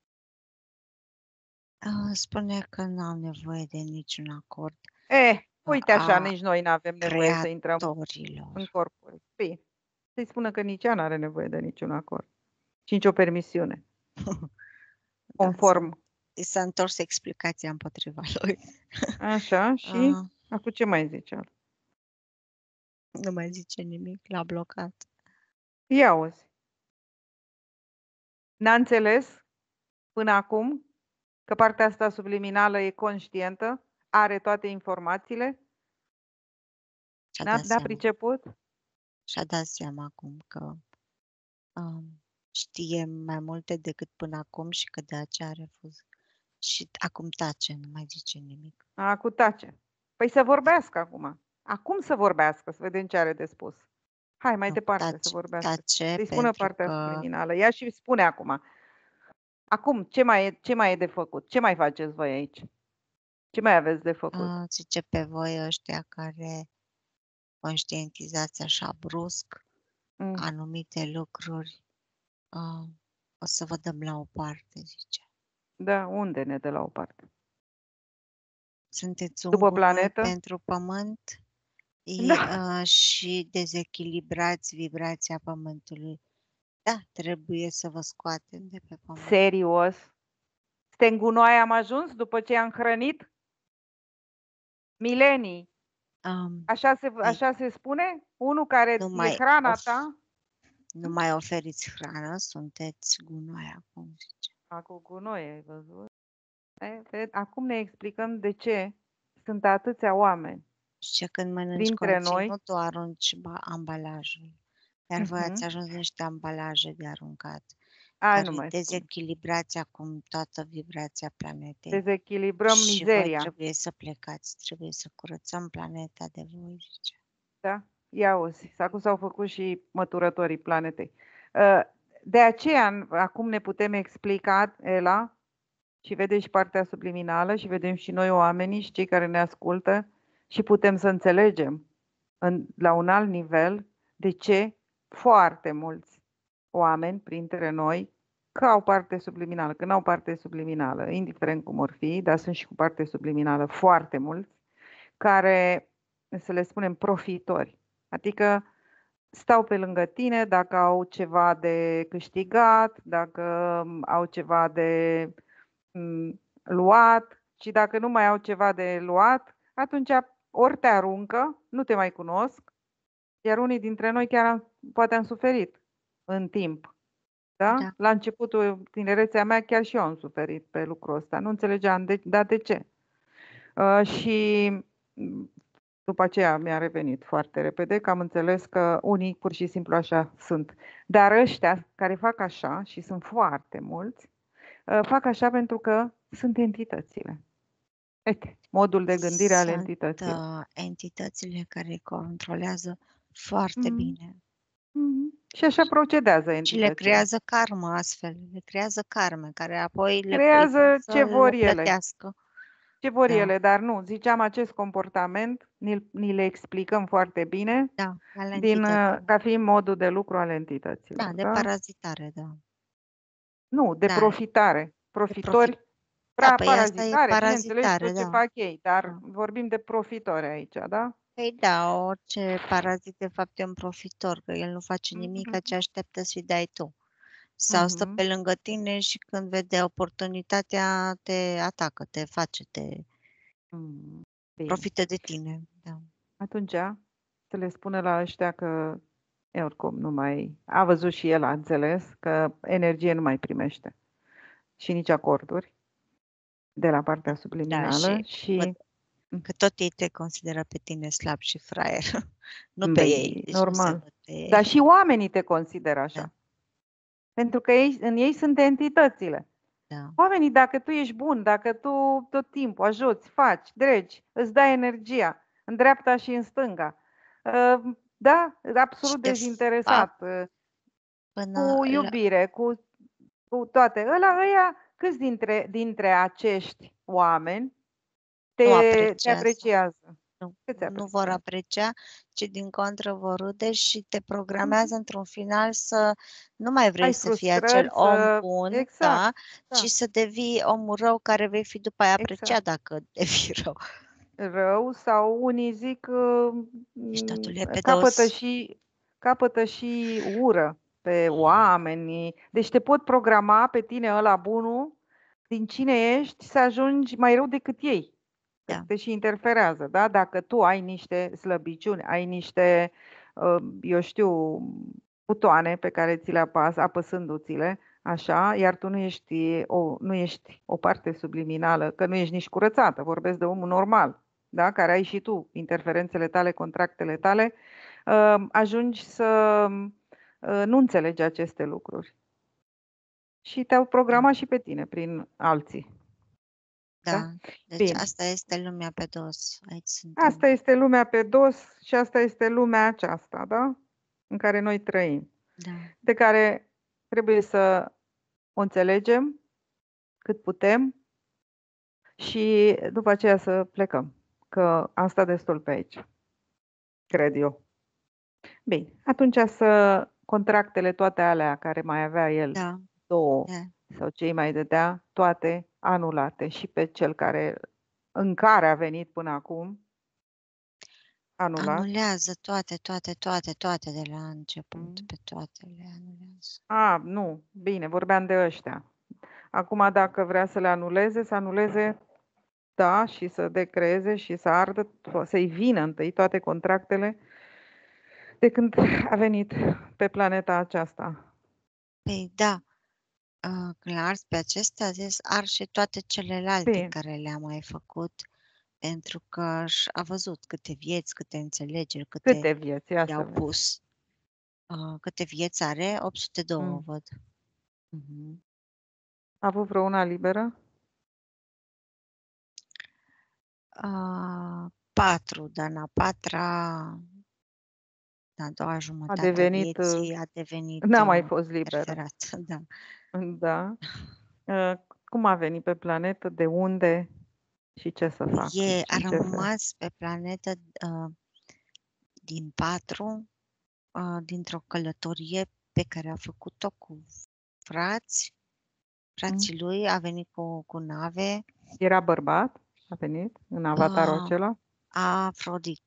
Ah, Spune că nu au nevoie de niciun acord Eh, uite așa, a nici noi nu avem nevoie să intrăm în creatorilor. corpuri. Păi, să-i spună că nici ea nu are nevoie de niciun acord și nicio permisiune, Da, conform. I s-a întors explicația împotriva lui. Așa, și Ah, acum ce mai zice? nu mai zice nimic, l-a blocat. Ia auzi. N-a înțeles până acum că partea asta subliminală e conștientă, are toate informațiile? Și-a N-a, dat n-a seama. priceput? Și-a dat seama acum că um, știe mai multe decât până acum și că de aceea a refuzat. Și acum tace, nu mai zice nimic. Acum tace. Păi să vorbească acum. Acum să vorbească, să vedem ce are de spus. Hai, mai Nu, departe tace, să vorbească. tace Să-i spună pentru partea că subliminală. Ia și spune acum. Acum, ce mai, e, ce mai e de făcut? Ce mai faceți voi aici? Ce mai aveți de făcut? uh, zice pe voi ăștia care conștientizați așa brusc Mm. anumite lucruri, uh, o să vă dăm la o parte, zice. Da, unde ne dă la o parte? Sunteți un După gunoi planetă? pentru pământ i, Da. uh, și dezechilibrați vibrația pământului. Da, trebuie să vă scoatem de pe pământ. Serios? Suntem gunoi am ajuns după ce am hrănit? Milenii. Um, Așa se, așa se spune? Unul care nu e mai, hrana of, ta? nu mai oferiți hrană, sunteți gunoi acum, zice. Acum gunoi, ai văzut? E, ved- Acum ne explicăm de ce sunt atâția oameni Zice, când mănânci printre noi. conținutul, arunci ba- ambalajul. Iar voi Mhm. ați ajuns niște ambalaje de aruncat, Ai, nu care mai spun. dezechilibrați acum toată vibrația planetei. Dezechilibrăm Și mizeria. voi trebuie să plecați, trebuie să curățăm planeta de voi, zice. Da? Ia auzi, acum s-au făcut și măturătorii planetei. Uh, De aceea, acum ne putem explica, Ela, și vedem și partea subliminală și vedem și noi oamenii și cei care ne ascultă și putem să înțelegem în, la un alt nivel de ce foarte mulți oameni printre noi că au parte subliminală, că nu au parte subliminală, indiferent cum or fi, dar sunt și cu parte subliminală foarte mulți, care, să le spunem, profitori. Adică stau pe lângă tine dacă au ceva de câștigat, dacă au ceva de m, luat și dacă nu mai au ceva de luat, atunci ori te aruncă, nu te mai cunosc, iar unii dintre noi chiar am, poate am suferit în timp. Da? Da. La începutul tinerețea mea chiar și eu am suferit pe lucrul ăsta. Nu înțelegeam, de, dar de ce? Uh, și m, după aceea mi-a revenit foarte repede că am înțeles că unii pur și simplu așa sunt. Dar ăștia care fac așa, și sunt foarte mulți, uh, fac așa pentru că sunt entitățile. Uite, modul de gândire al Sunt entităților. uh, entitățile care controlează foarte Mhm. bine. Mhm. Și așa procedează Și le entitățile. creează karmă astfel, le creează karme, care apoi le Creează îi ce să vor le ele. plătească. Ce vor Da. ele, dar nu, ziceam, acest comportament ni, ni le explicăm foarte bine Da, ale din, uh, entităților. ca fiind modul de lucru al Da, entităților. de Da? parazitare, da. Nu, de Da, profitare. de Profitori, profit. pra, Da, păi asta e parazitare, bineînțeles, parazitare, tot ce da. fac ei, dar Da. vorbim de profitori aici, da? Păi da, orice parazit de fapt e un profitor, că el nu face nimic, Mhm. ce așteaptă să-i dai tu. Sau stă Mhm. pe lângă tine și când vede oportunitatea te atacă, te face, te Mm, Bine. profită de tine. Da. Atunci să le spună la ăștia că e, oricum nu mai... A văzut și el, a înțeles că energie nu mai primește și nici acorduri de la partea Da, subliminală și și... văd că tot ei te consideră pe tine slab și fraier. Nu pe Băi, ei, deci nu se normal. văd pe ei. Dar și oamenii te consideră așa. Da. Pentru că ei, în ei sunt entitățile. Da. Oamenii, dacă tu ești bun, dacă tu tot timpul ajuți, faci, dregi, îți dai energia în dreapta și în stânga, uh, da, Și absolut de fapt, dezinteresat, uh, până cu la iubire, cu, cu toate. Ăla, ăia, câți dintre, dintre acești oameni nu te, te apreciază. apreciază? Nu, Câți nu vor apreciază? aprecia, ci din contră vor râde și te Mhm. programează într-un final să nu mai vrei Ai să fii acel frustrări om să... bun, da, Exact, ci da, să devii omul rău care vei fi după aia apreciat exact. dacă devii rău. Rău sau unii zic uh, Deci totul e pe capătă dos. și, capătă și ură pe oameni. Deci te pot programa pe tine ăla bunul, din cine ești, să ajungi mai rău decât ei. Că Da. te și interferează, da? Dacă tu ai niște slăbiciuni, ai niște, uh, eu știu, butoane pe care ți le apasă, apăsându-ți-le, așa, iar tu nu ești o, nu ești o parte subliminală, că nu ești nici curățată, vorbesc de omul normal, da? Care ai și tu interferențele tale, contractele tale, uh, ajungi să uh, nu înțelegi aceste lucruri. Și te-au programat și pe tine prin alții. Da. Da? Deci Bine. asta este lumea pe dos. Aici suntem. Asta este lumea pe dos și asta este lumea aceasta, da? În care noi trăim. Da. De care trebuie să o înțelegem cât putem și după aceea să plecăm. Că am stat destul pe aici, cred eu. Bine, atunci să contractele toate alea care mai avea el, Da. două Da. sau cei mai dădea, toate anulate și pe cel care în care a venit până acum, anulat. Anulează toate, toate, toate, toate de la început. Mm. Pe toate le anulează. A, nu, bine, vorbeam de ăștia. Acum, dacă vrea să le anuleze, să anuleze, da, și să decreeze și să ardă, să-i vină întâi toate contractele de când a venit pe planeta aceasta. Păi da, uh, când l-a ars pe acestea, a zis ar și toate celelalte Bine. care le-a mai făcut, pentru că a văzut câte vieți, câte înțelegeri, câte, Câte vieți, ia să i-au vezi. pus. Uh, câte vieți are? opt sute doi, Mm. văd. Mm-hmm. A avut vreo una liberă? Uh, patru, dar în a patra, în a doua A jumătate devenit, a vieții, a devenit n-a mai uh, fost liberă. interferat. Da. Da. Cum a venit pe planetă, de unde și ce să facă? E, Și a în ce fel? rămas pe planetă uh, din patru, uh, dintr-o călătorie pe care a făcut-o cu frați. Frații lui, a venit cu, cu nave. Era bărbat? A venit în avatarul Uh, acela? Afrodit.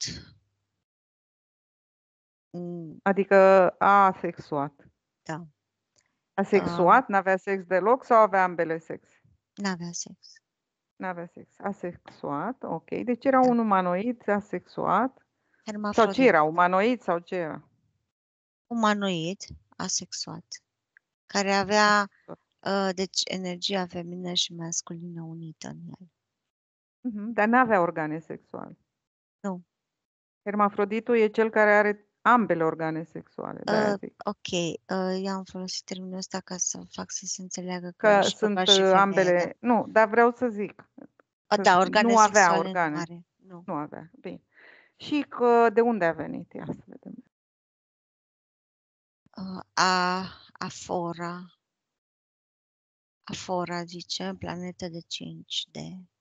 Mm, Adică a asexuat. da. Asexuat? Uh, N-avea sex deloc sau avea ambele sexe? N-avea sex. N-avea sex. Asexuat, ok. Deci era Da. un umanoid asexuat? Sau ce Hermafrodit. era? Umanoid sau ce era? Umanoid, asexuat. Care avea, uh, deci, energia feminină și masculină unită în el. Uh-huh. Dar n-avea organe sexuale. Nu. Hermafroditul e cel care are ambele organe sexuale, de-aia Uh, zic. ok, uh, eu am folosit termenul ăsta ca să fac să se înțeleagă că, Că și sunt bărbat și uh, femeie, ambele... da. Nu, dar vreau să zic Uh, că da, organe nu avea sexuale nu organe. are. Nu. Nu avea. Bine. Și că de unde a venit? Ia să vedem. Uh, a, Afora. Afora, zice, planetă de cinci D.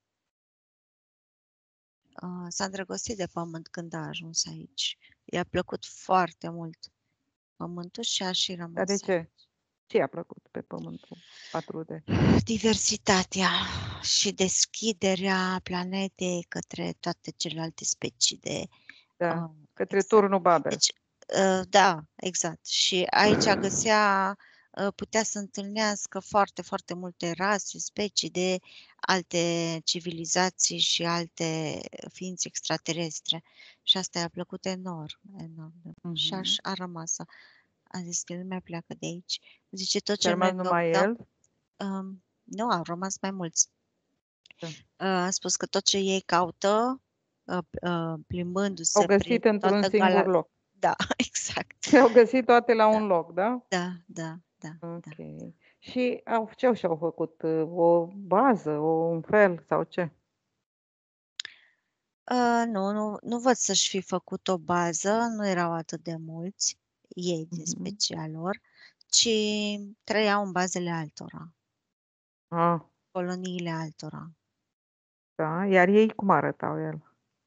Uh, s-a îndrăgostit de pământ când a ajuns aici. I-a plăcut foarte mult pământul și a și rămas. Dar de ce? Ce i-a plăcut pe pământul patru D? Diversitatea și deschiderea planetei către toate celelalte specii de... Da, Uh, către exact. turnul Babel. Deci, uh, da, exact. Și aici găsea, uh, putea să întâlnească foarte, foarte multe rase, specii de alte civilizații și alte ființe extraterestre. Și asta i-a plăcut enorm, enorm. Uh-huh. Și aș, a rămas. A zis că lumea pleacă de aici. Zice, tot ce Și a rămas noi numai căutăm... el? Um, nu, au rămas mai mulți. Da. Uh, a spus că tot ce ei caută, uh, uh, plimbându-se Au găsit prin într-un toată singur gala... loc. Da, exact. Le-au găsit toate la Da. un loc, da? Da, da, da. Ok. Da. Și au, ce și-au făcut? O bază, o, un fel sau ce? Uh, nu, nu, nu văd să-și fi făcut o bază, nu erau atât de mulți, ei din Mhm. special lor, ci trăiau în bazele altora, Ah, coloniile altora. da, iar ei cum arătau el?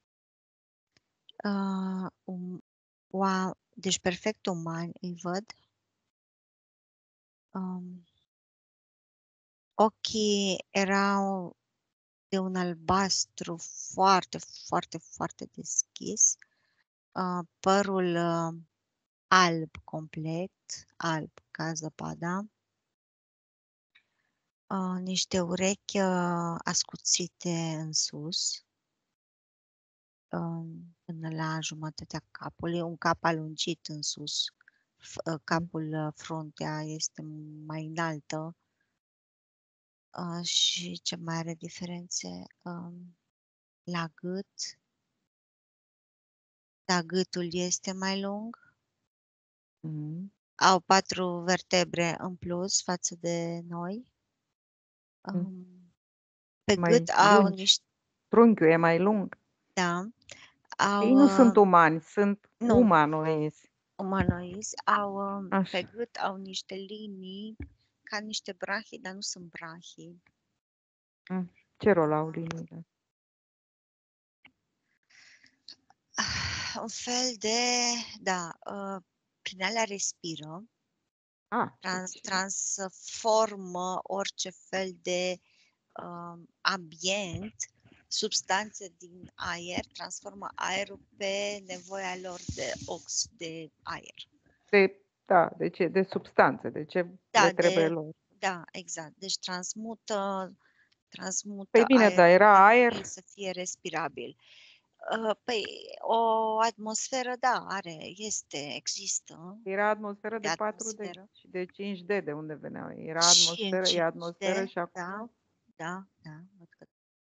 Uh, um, oa, deci perfect umani îi văd. Um, ochii erau de un albastru foarte, foarte, foarte deschis. Uh, părul uh, alb complet, alb ca zăpada. Uh, niște urechi uh, ascuțite în sus, uh, până la jumătatea capului, un cap alungit în sus. F- uh, Mm. capul, uh, fruntea este mai înaltă. Uh, și ce mai are diferențe? Um, la gât. Da, gâtul este mai lung. Mhm. Au patru vertebre în plus față de noi. Mm. Um, pe gât Mai au lungi. niște, Trunchiul e mai lung. da, Ei au, nu uh, sunt umani, sunt nu, umanoizi. umanoizi, au, uh, pe Așa. gât au niște linii ca niște brachii, dar nu sunt brachii. Mm. Ce rol au liniile? Ah, un fel de, da, uh, prin alea respiră, Ah, trans, deci, transformă orice fel de uh, ambient, substanțe din aer, transformă aerul pe nevoia lor de ox, de aer. de, da, de ce? De substanțe, de ce le Da, trebuie de, lor. da, exact. Deci transmută, Păi transmută bine, dar aerul era pentru aer, să fie respirabil. Uh, Păi, o atmosferă, da, are, este, există, era atmosferă de de patru D atmosferă. și de cinci D de unde veneau. Era Și în atmosferă, e cinci D, atmosferă și da, acolo. da, da, văd că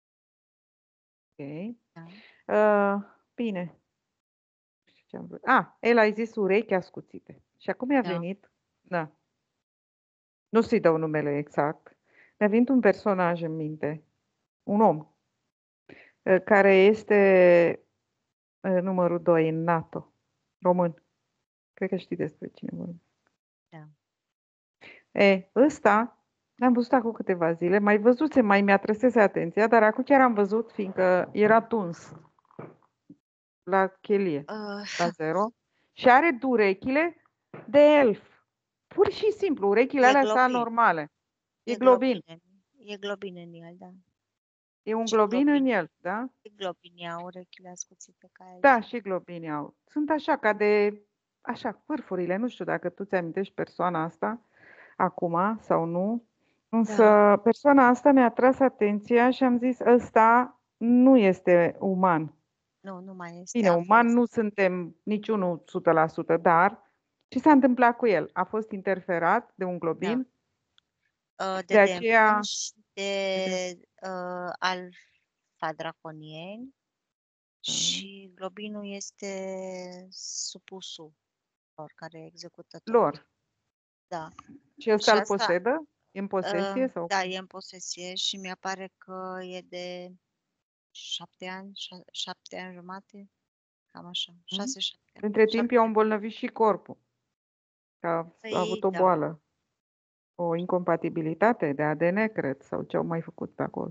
Ok. da. Uh, bine. Nu știu ce am vrut. Ah, el a zis urechi ascuțite. Și acum i-a Da. venit, da, nu să-i dau numele exact, mi-a venit un personaj în minte, un om, uh, care este uh, numărul doi în NATO, român. Cred că știi despre cine vorbim. Da. E, ăsta, l-am văzut acum câteva zile, mai văzuse, mai mi-a trăsese atenția, dar acum chiar am văzut, fiindcă era tuns la chelie, la Uh, zero, și are urechile de elf. Pur și simplu, urechile e alea sunt globin. anormale. E E globin. globin. E globin în el, da. E un Și globin în globin. el, da? Și globinii au urechile ascuțite ca el. Da, și globini au. Sunt așa, ca de, așa, vârfurile. Nu știu dacă tu ți-amintești persoana asta acum sau nu. Da. Însă persoana asta mi-a tras atenția și am zis, ăsta nu este uman. Nu, nu mai este. Bine, A uman fost. nu suntem niciunul o sută la sută, dar ce s-a întâmplat cu el? A fost interferat de un Da. globin, Uh, de de aceea demonși, de uh, alfa draconieni și globinul este supusul lor care execută tot. lor. Da. Și ăsta Și îl asta, posedă? E în uh, posesie sau da, cum? e în posesie și mi pare că e de șapte ani, șa- șapte ani jumate, cam așa, Mm? șase, șapte ani, Între timp i-au șapte. îmbolnăvit și corpul. Că a, a avut Păi, o da, boală, o incompatibilitate de A D N, cred, sau ce au mai făcut pe acolo.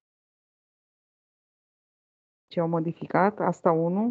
Ce au modificat, asta unu.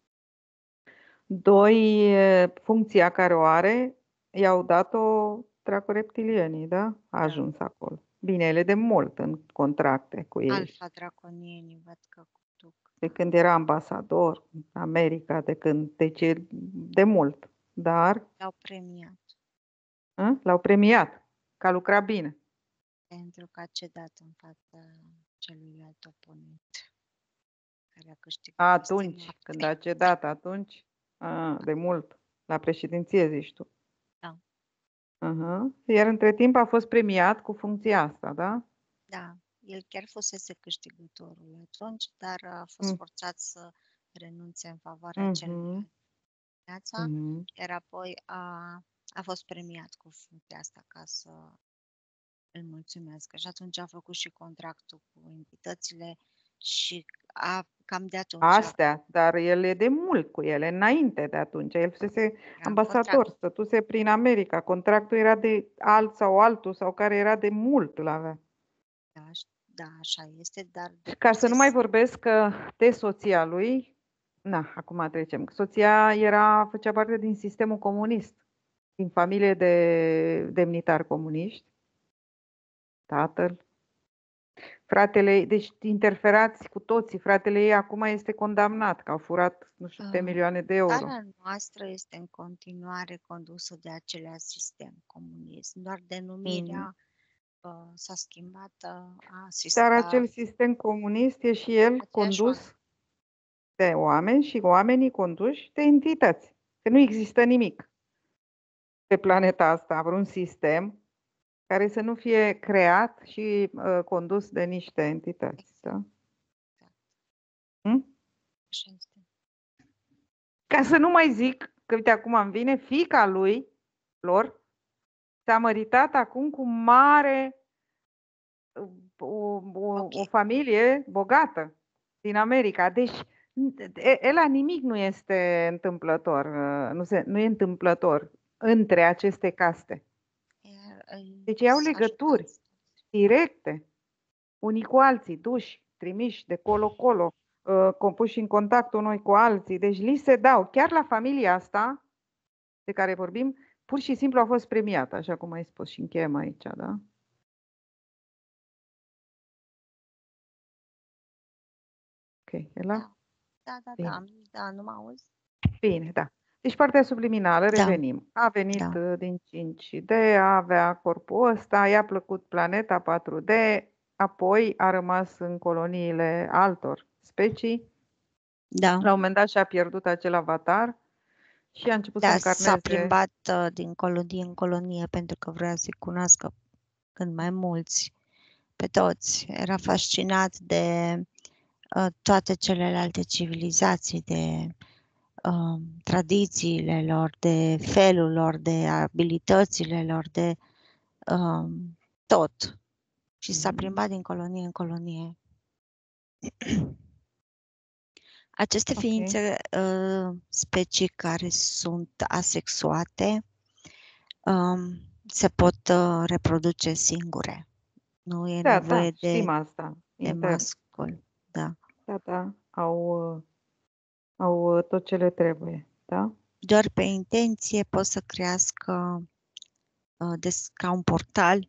Doi, e, funcția care o are, i-au dat-o dracoreptilienii, da? A da. ajuns acolo. Bine, ele de mult în contracte cu ei. Alfa draconienii, văd că duc. De când era ambasador în America, de când, deci e de mult. Dar L-au premiat a, l-au premiat, că a lucrat bine. pentru că a cedat în fața celuilalt oponent care a câștigat peste Atunci, când noapte. a cedat, atunci, a, de mult, la președinție, zici tu. Da, Aha. Iar între timp a fost premiat cu funcția asta, da? da. El chiar fusese câștigătorul atunci, dar a fost Mm. forțat să renunțe în favoarea Mhm. celuilalt. Viața, Mhm. iar apoi a, a fost premiat cu funcția asta ca să îl mulțumească. Și atunci a făcut și contractul cu entitățile și a, cam de atunci a, Astea, dar el e de mult cu ele, înainte de atunci. El fusese era în ambasador, contract. stătuse prin America. Contractul era de alt sau altul sau care era de mult la avea. Da, aș- da, așa este, dar Și ca să nu mai depășesc. vorbesc că de soția lui, na, acum trecem. Soția era, făcea parte din sistemul comunist, din familie de demnitari comuniști, tatăl. Fratele ei, deci interferați cu toții. Fratele ei acum este condamnat, că au furat nu știu câte Uh, milioane de euro. Țara noastră este în continuare condusă de același sistem comunist, doar Mm. denumirea uh, s-a schimbat, uh, a Dar asistat acel sistem comunist e și el aceeași oameni. condus de oameni și oamenii conduși de entități. Că nu există nimic pe planeta asta, vreun sistem care să nu fie creat și uh, condus de niște entități. Da? Exact, Hm? așa este. Ca să nu mai zic că, uite, acum îmi vine fiica lui, lor, s-a măritat acum cu mare, o, o, Ok. o familie bogată din America. Deci, ăla nimic nu este întâmplător, uh, nu, se, nu e întâmplător între aceste caste. Iar îi Deci ei au s- legături ajutați. directe, unii cu alții, duși, trimiși de colo-colo, uh, compuși în contact unui cu alții. Deci li se dau, chiar la familia asta de care vorbim, pur și simplu a fost premiată, așa cum ai spus și încheiem aici, da? Ok, e la? Da, da, da, da, Bine. am zis, da, nu mă auzi? Bine, da. Deci partea subliminală, Da, revenim. A venit da, uh, din cinci D, avea corpul ăsta, i-a plăcut planeta patru D, apoi a rămas în coloniile altor specii. da. La un moment dat și-a pierdut acel avatar și a început să Da, s-a încarneze. plimbat uh, din colonie în colonie pentru că vrea să-i cunoască cât mai mulți, pe toți. Era fascinat de uh, toate celelalte civilizații, de uh, tradițiile lor, de felul lor, de abilitățile lor, de uh, tot. Și s-a Mhm. plimbat din colonie în colonie. Aceste Ok. ființe, uh, specii care sunt asexuate, um, se pot uh, reproduce singure. Nu e Da, nevoie da, știm de, asta. de Intern. mascul. Da. Da, da, au, uh, au uh, tot ce le trebuie, da? Doar pe intenție pot să crească uh, des, ca un portal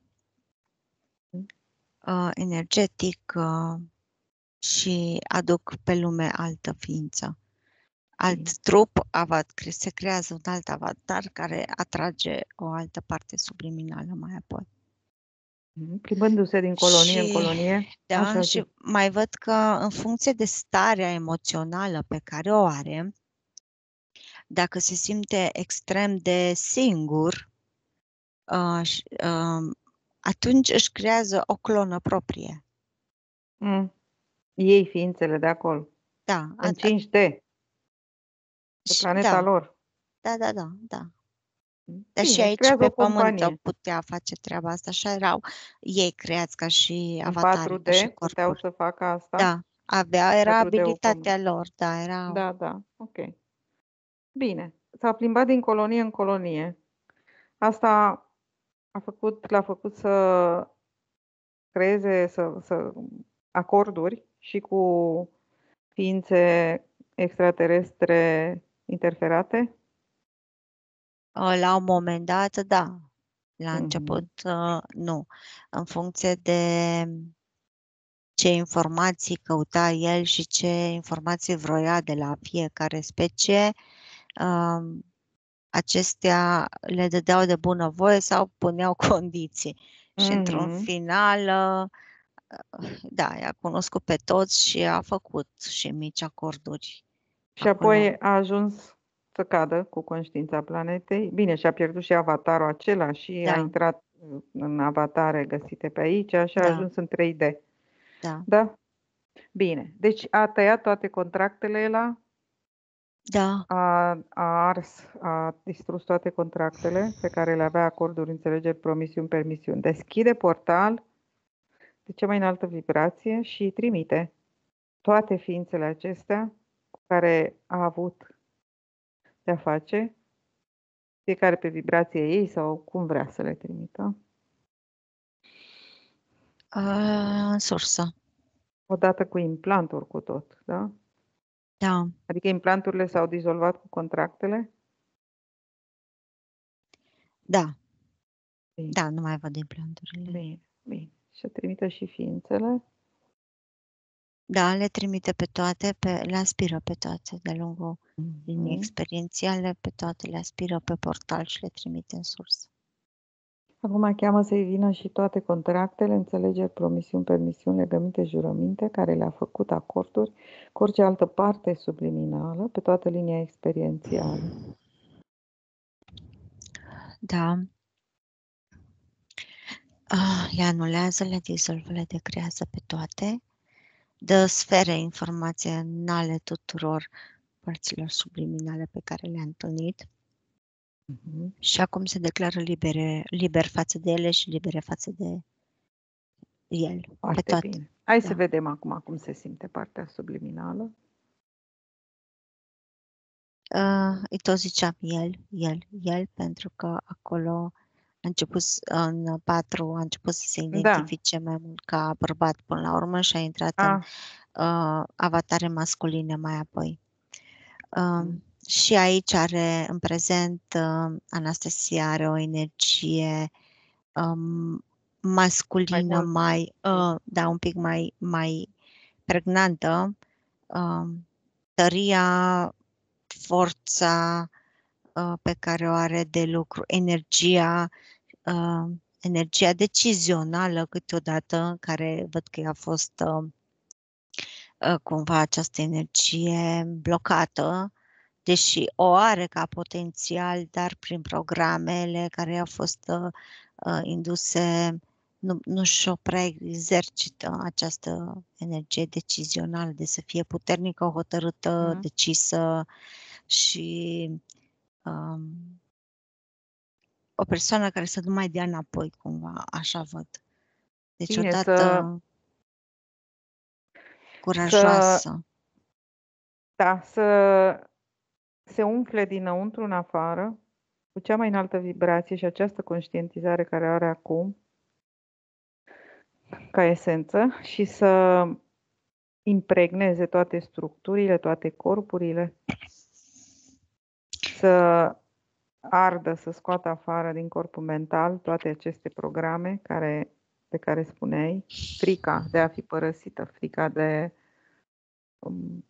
uh, energetic uh, și aduc pe lume altă ființă. Alt Bine. trup, avat, se creează un alt avatar care atrage o altă parte subliminală mai apoi. Mhm. Plimbându-se din colonie în Și, colonie, da, așa și zi. mai văd că în funcție de starea emoțională pe care o are, dacă se simte extrem de singur, uh, și, uh, atunci își creează o clonă proprie. Mm. Ei ființele de acolo, Da, a, în a, cinci D, pe și, planeta da, lor. da, da, da, da. Mm. Dar și Bine, își aici creează pe o pământ au companie. putea face treaba asta. Așa erau ei creați ca și În avatare, patru D ca și puteau corpuri. să facă asta. Da, avea, era patru D-ul abilitatea pământ. lor, da, era... Da, da, ok. Bine, s-a plimbat din colonie în colonie. Asta a făcut, l-a făcut să creeze să, să acorduri și cu ființe extraterestre interferate. La un moment dat, da. La început, Mhm. nu. În funcție de ce informații căuta el și ce informații vroia de la fiecare specie, acestea le dădeau de bunăvoie sau puneau condiții. Și într-un Mhm. final, da, i-a cunoscut pe toți și a făcut și mici acorduri Și acolo. apoi a ajuns să cadă cu conștiința planetei. Bine, și-a pierdut și avatarul acela și a Da, intrat în avatare găsite pe aici și a da, ajuns în trei D. da. Da? Bine. Deci a tăiat toate contractele la Da. A, a ars, a distrus toate contractele pe care le avea, acorduri, înțelegeri, promisiuni, permisiuni. Deschide portal de cea mai înaltă vibrație și trimite toate ființele acestea cu care a avut de-a face, fiecare pe vibrația ei sau cum vrea să le trimită. Uh, în sursă. Odată cu implanturi cu tot, da? Da. Adică implanturile s-au dizolvat cu contractele? Da. Bine. Da, nu mai văd implanturile. Bine, bine. Și trimite și ființele? Da, le trimite pe toate, pe, le aspiră pe toate de lungul Mm-hmm. linii experiențiale, pe toate le aspiră pe portal și le trimite în sursă. Acum cheamă să-i vină și toate contractele, înțelegeri, promisiuni, permisiuni, legăminte, jurăminte, care le-a făcut acorduri cu orice altă parte subliminală, pe toată linia experiențială. Da. Ah, le anulează, le dizolvă, le decrează pe toate, dă sfere informaționale tuturor părților subliminale pe care le-a întâlnit. Uh-huh. Și acum se declară libere, liber față de ele și libere față de el. Foarte pe toate. bine. Hai Da. să vedem acum cum se simte partea subliminală. Uh, îi tot ziceam el, el, el, pentru că acolo a început, în patru, a început să se identifice da. mai mult ca bărbat până la urmă și a intrat a. în uh, avatare masculine mai apoi. Uh, mm. Și aici are, în prezent, uh, Anastasia are o energie um, masculină, mai, mai uh, da, un pic mai, mai pregnantă, uh, tăria, forța uh, pe care o are de lucru, energia, uh, energia decizională câteodată, care văd că a fost uh, uh, cumva această energie blocată, deși o are ca potențial, dar prin programele care au fost uh, uh, induse, nu, nu și-o prea exercită această energie decizională de să fie puternică, hotărâtă, mm-hmm. decisă și um, o persoană care să nu mai dea înapoi, cumva, așa văd. Deci Bine, odată să, curajoasă. Să, da, să se umfle dinăuntru în afară cu cea mai înaltă vibrație și această conștientizare care are acum ca esență și să impregneze toate structurile, toate corpurile, să ardă, să scoată afară din corpul mental toate aceste programe care, pe care spuneai, frica de a fi părăsită, frica de um,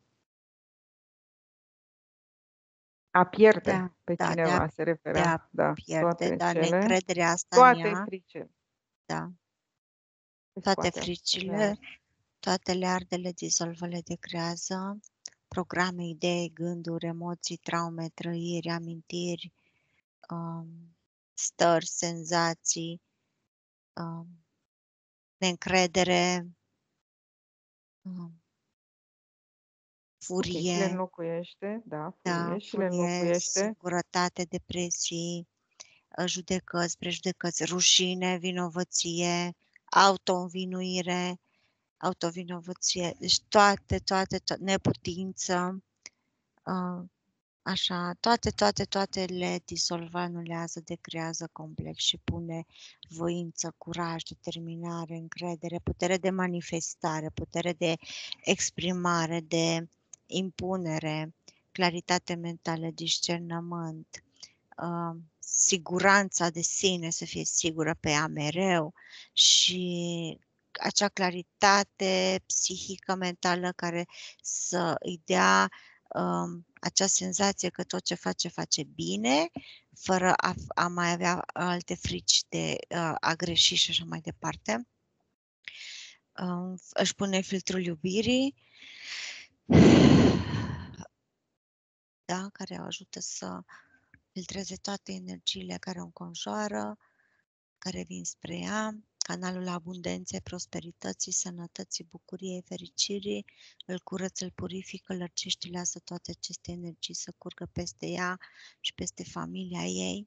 a pierde da, pe da, cineva, de a, se referea. De a da, pierde, toate dar cele, neîncrederea asta toate în ea, frice. Da. Toate fricile, toate le arde, le dizolvă, le decrează, programe, idei, gânduri, emoții, traume, trăiri, amintiri, um, stări, senzații, um, neîncredere, um, furie, okay, și le înlocuiește, da, furie, da, și furie, le înlocuiește. singurătate, depresii, judecăți, prejudecăți, rușine, vinovăție, auto-învinuire, autovinovăție, deci toate, toate, toate, neputință, uh, așa, toate, toate, toate le dizolvă, anulează, decrează complex și pune voință, curaj, determinare, încredere, putere de manifestare, putere de exprimare, de impunere, claritate mentală, discernământ, uh, siguranța de sine, să fie sigură pe ea mereu și acea claritate psihică, mentală care să îi dea um, acea senzație că tot ce face, face bine, fără a, a mai avea alte frici de uh, a greși și așa mai departe. Um, își pune filtrul iubirii, da, care o ajută să filtreze toate energiile care o înconjoară, care vin spre ea, canalul abundenței, prosperității, sănătății, bucuriei, fericirii, îl curăță, îl purifică, lărgește, lasă toate aceste energii să curgă peste ea și peste familia ei.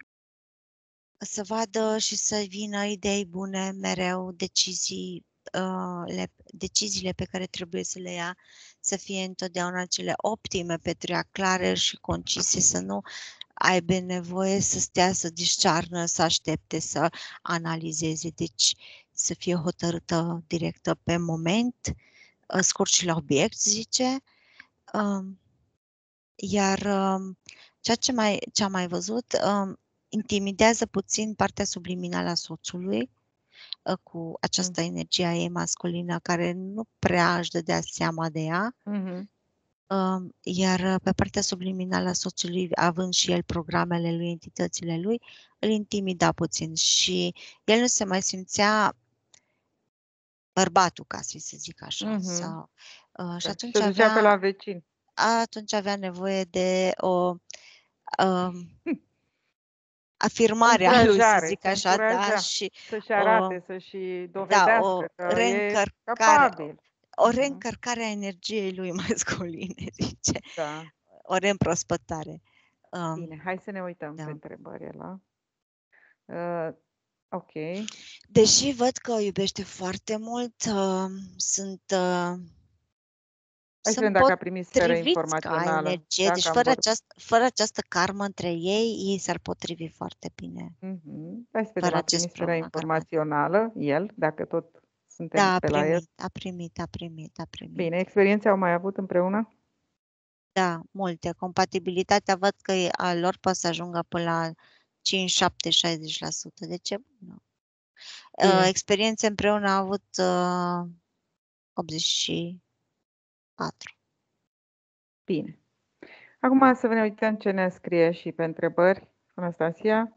Să vadă și să vină idei bune mereu, decizii, uh, le, deciziile pe care trebuie să le ia să fie întotdeauna cele optime pentru ea, clare și concise, să nu aibă nevoie să stea, să discearnă, să aștepte, să analizeze, deci să fie hotărâtă directă pe moment, uh, scurt și la obiect, zice. Um, iar um, ceea ce, mai, ce am mai văzut, um, intimidează puțin partea subliminală a soțului uh, cu această Mm. energie a ei masculină care nu prea își dădea seama de ea. Mm-hmm. Um, iar pe partea subliminală a soțului, având și el programele lui, entitățile lui, îl intimida puțin și el nu se mai simțea bărbatul, ca să să zic așa. Mm-hmm. Sau, uh, și Și atunci se ducea pe avea, la vecin. atunci avea nevoie de o um, O afirmare a lui, să încurajare, zic se așa, da, încuraja și să-și o, arate, să-și da, dovedească o că e reîncărcare, capabil. o Mm-hmm. reîncărcare a energiei lui masculine, zice, Da. o reîmprospătare. Um, Bine, hai să ne uităm da. pe întrebări ăla. Uh, ok. Deși văd că o iubește foarte mult, uh, sunt, uh, Hai să sunt vedem dacă a primit sferă potriviți ca informațională. energie. Dacă Deci am fără, vorbit. această, fără această karmă între ei, ei s-ar potrivi foarte bine. Mm-hmm. Hai să vedem, Fără a acest primit sfera problema karmatică. informațională, el, dacă tot suntem Da, a pe la el. primit, a primit, a primit, a primit. Bine, experiențe au mai avut împreună? Da, multe. Compatibilitatea văd că e- a lor poate să ajungă până la cinci, șapte, șaizeci la sută. De ce? Nu. Uh, Bine. experiențe împreună a avut uh, optzeci și patru. Bine. Acum să ne uităm ce ne scrie și pe întrebări, Anastasia.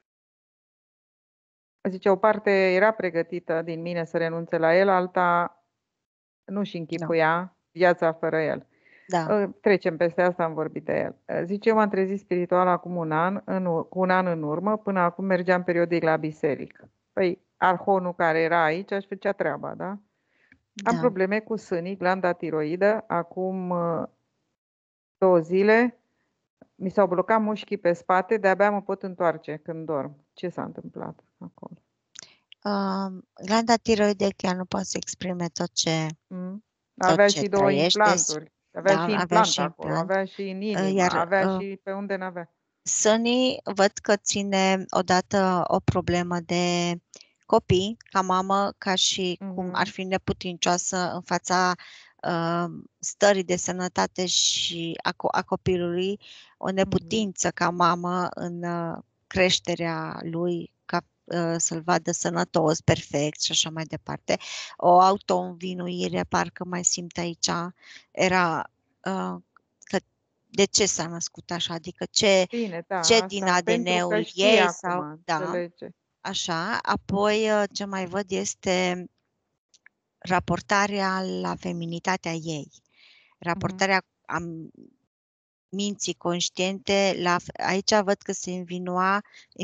Zice, o parte era pregătită din mine să renunțe la el, alta nu-și închipuia viața fără el. Da. Trecem peste asta, am vorbit de el. Zice, eu m-am trezit spiritual acum un an, în, cu un an în urmă, până acum mergeam periodic la biserică. Păi, arhonul care era aici își făcea treaba, da? Da. Am probleme cu sânii, glanda tiroidă, acum două zile mi s-au blocat mușchii pe spate, de-abia mă pot întoarce când dorm. Ce s-a întâmplat acolo? Uh, glanda tiroide chiar nu poate să exprime tot ce, Mm? tot Avea ce și două trăiește. implanturi. Avea Da, și avea implant și acolo, implant. avea și în inimă, Iar, avea uh, și pe unde n-avea. sânii văd că ține odată o problemă de copii, ca mamă, ca și mm-hmm. cum ar fi neputincioasă în fața uh, stării de sănătate și a, a copilului, o neputință mm-hmm. ca mamă în uh, creșterea lui, ca uh, să-l vadă sănătos, perfect și așa mai departe. O autoînvinuire, parcă mai simt aici, era uh, că de ce s-a născut așa, adică ce, Bine, da, ce asta, din A D N-ul ei ei acum, sau, da, înțelege. așa. Apoi ce mai văd este raportarea la feminitatea ei, raportarea mm-hmm. a minții conștiente, la, aici văd că se învinua,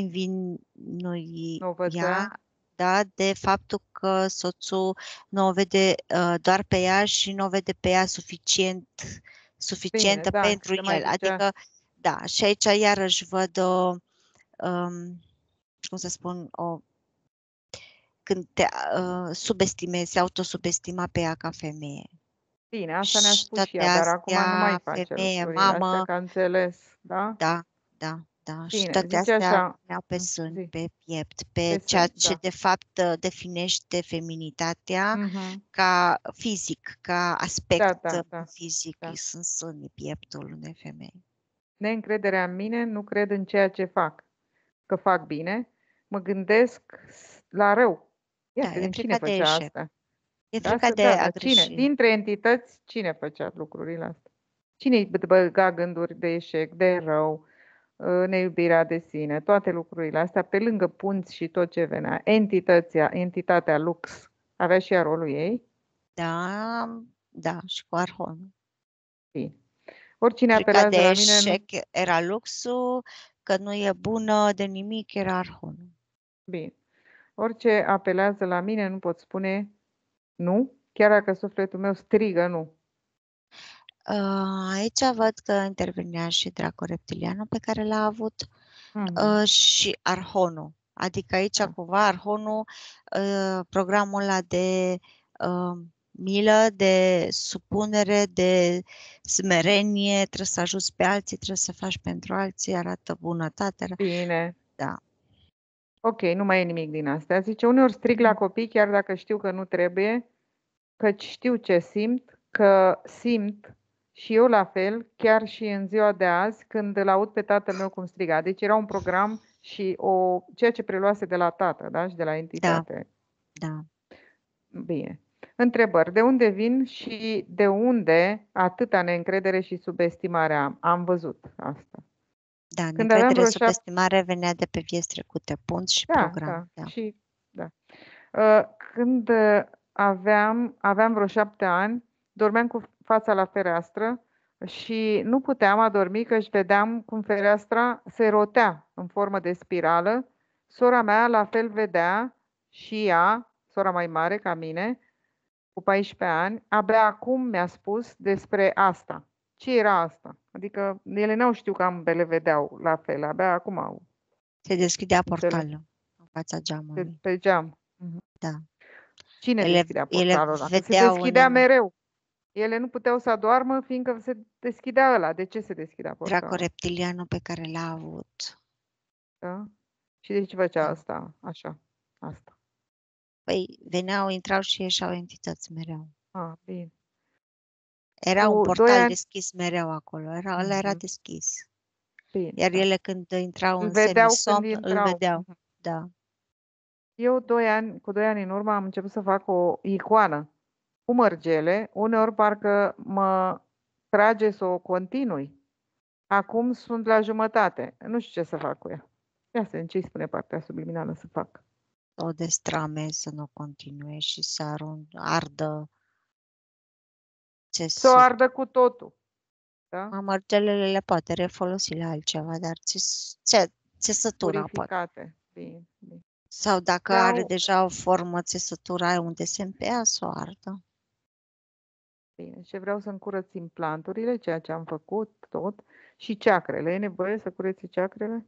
învinuia, da, de faptul că soțul nu o vede uh, doar pe ea și nu o vede pe ea suficient, suficientă Bine, pentru da, el. Adică, da, și aici iarăși văd o, um, cum să spun, o, când te uh, subestimezi, se autosubestima pe ea ca femeie. Bine, asta ne-a spus și ea, dar acum nu mai face femeie, lucrurile mamă, astea, că a înțeles, da? Da, da, da. Bine, și toate zice astea așa, puneau pe sân, zi. pe piept, pe, pe ceea sân, ce da. de fapt definește feminitatea uh-huh. ca fizic, ca aspect da, da, da, fizic. da. Sunt sânii, pieptul unei femei. Neîncrederea în mine, nu cred în ceea ce fac, că fac bine, mă gândesc la rău. Ia Da, să vedem cine de făcea eșec. asta. E Da, frica să, de da, a dar greși. cine? Dintre entități, cine făcea lucrurile astea? Cine îi băga gânduri de eșec, de rău, neiubirea de sine, toate lucrurile astea, pe lângă punți și tot ce venea. Entitatea, entitatea Lux avea și ea rolul ei? Da, da, și cu arhonul. Bine. Oricine frica apelează de la mine... eșec era Luxul, că nu e bună de nimic era arhonul. Bine. Orice apelează la mine nu pot spune nu, chiar dacă sufletul meu strigă nu. Uh, aici văd că intervenea și dracul reptilianul pe care l-a avut Mhm. uh, și arhonul. Adică aici Da. cumva arhonul, uh, programul ăla de uh, milă, de supunere, de smerenie, trebuie să ajuți pe alții, trebuie să faci pentru alții, arată bunătate. Bine. Da. Ok, nu mai e nimic din astea. Zice, uneori strig la copii chiar dacă știu că nu trebuie, căci știu ce simt, că simt și eu la fel, chiar și în ziua de azi, când îl aud pe tatăl meu cum striga. Deci era un program și o, ceea ce preluase de la tată, da? Și de la Da, entitate. da. Bine. Întrebări. De unde vin și de unde atâta neîncredere și subestimare am? Am văzut asta. Da, Când aveam neîncredere, vreo șapte... subestimare venea de pe vieți trecute, punct și Da, program. da, Da. și da. Uh, Când uh, aveam, aveam vreo șapte ani, dormeam cu fața la fereastră și nu puteam adormi că își vedeam cum fereastra se rotea în formă de spirală. Sora mea la fel vedea și ea, sora mai mare ca mine, cu paisprezece ani, abia acum mi-a spus despre asta. Ce era asta? Adică ele n-au știut că ambele vedeau la fel, abia acum au Se deschidea înțeles. portalul în fața Pe, geamului. pe geam. Mhm. Da. Cine Ele, deschidea ele portalul ăla? Că se vedeau deschidea în mereu. Ele nu puteau să adormă fiindcă se deschidea ăla. De ce se deschidea dracul portalul? reptilianul pe care l-a avut. Da? Și de ce făcea Da. asta? Așa. Asta. Păi veneau, intrau și ieșeau entități mereu. Ah, bine. Era un Cu doi portal ani... deschis mereu acolo. Era, ăla era Mhm. deschis. Bine, Iar da. ele când intrau Îl în vedeau când semisomn, îl intrau. vedeau. Mhm. Da. Eu doi ani, cu doi ani în urmă am început să fac o icoană cu mărgele. Uneori parcă mă trage să o continui. Acum sunt la jumătate. Nu știu ce să fac cu ea. Ia să ce îi spune partea subliminală să fac. O destrame să nu continue și să arun, ardă ce Să o ardă cu totul. Da? Mărgelele le poate refolosi la altceva, dar țes, țe, țesătura poate. Purificate. Bine, bine. Sau dacă Vreau... are deja o formă țesătura unde se împeia, să o ardă. Bine. Și vreau să-mi curăț implanturile, ceea ce am făcut, tot. Și ceacrele. E nevoie să cureți ceacrele?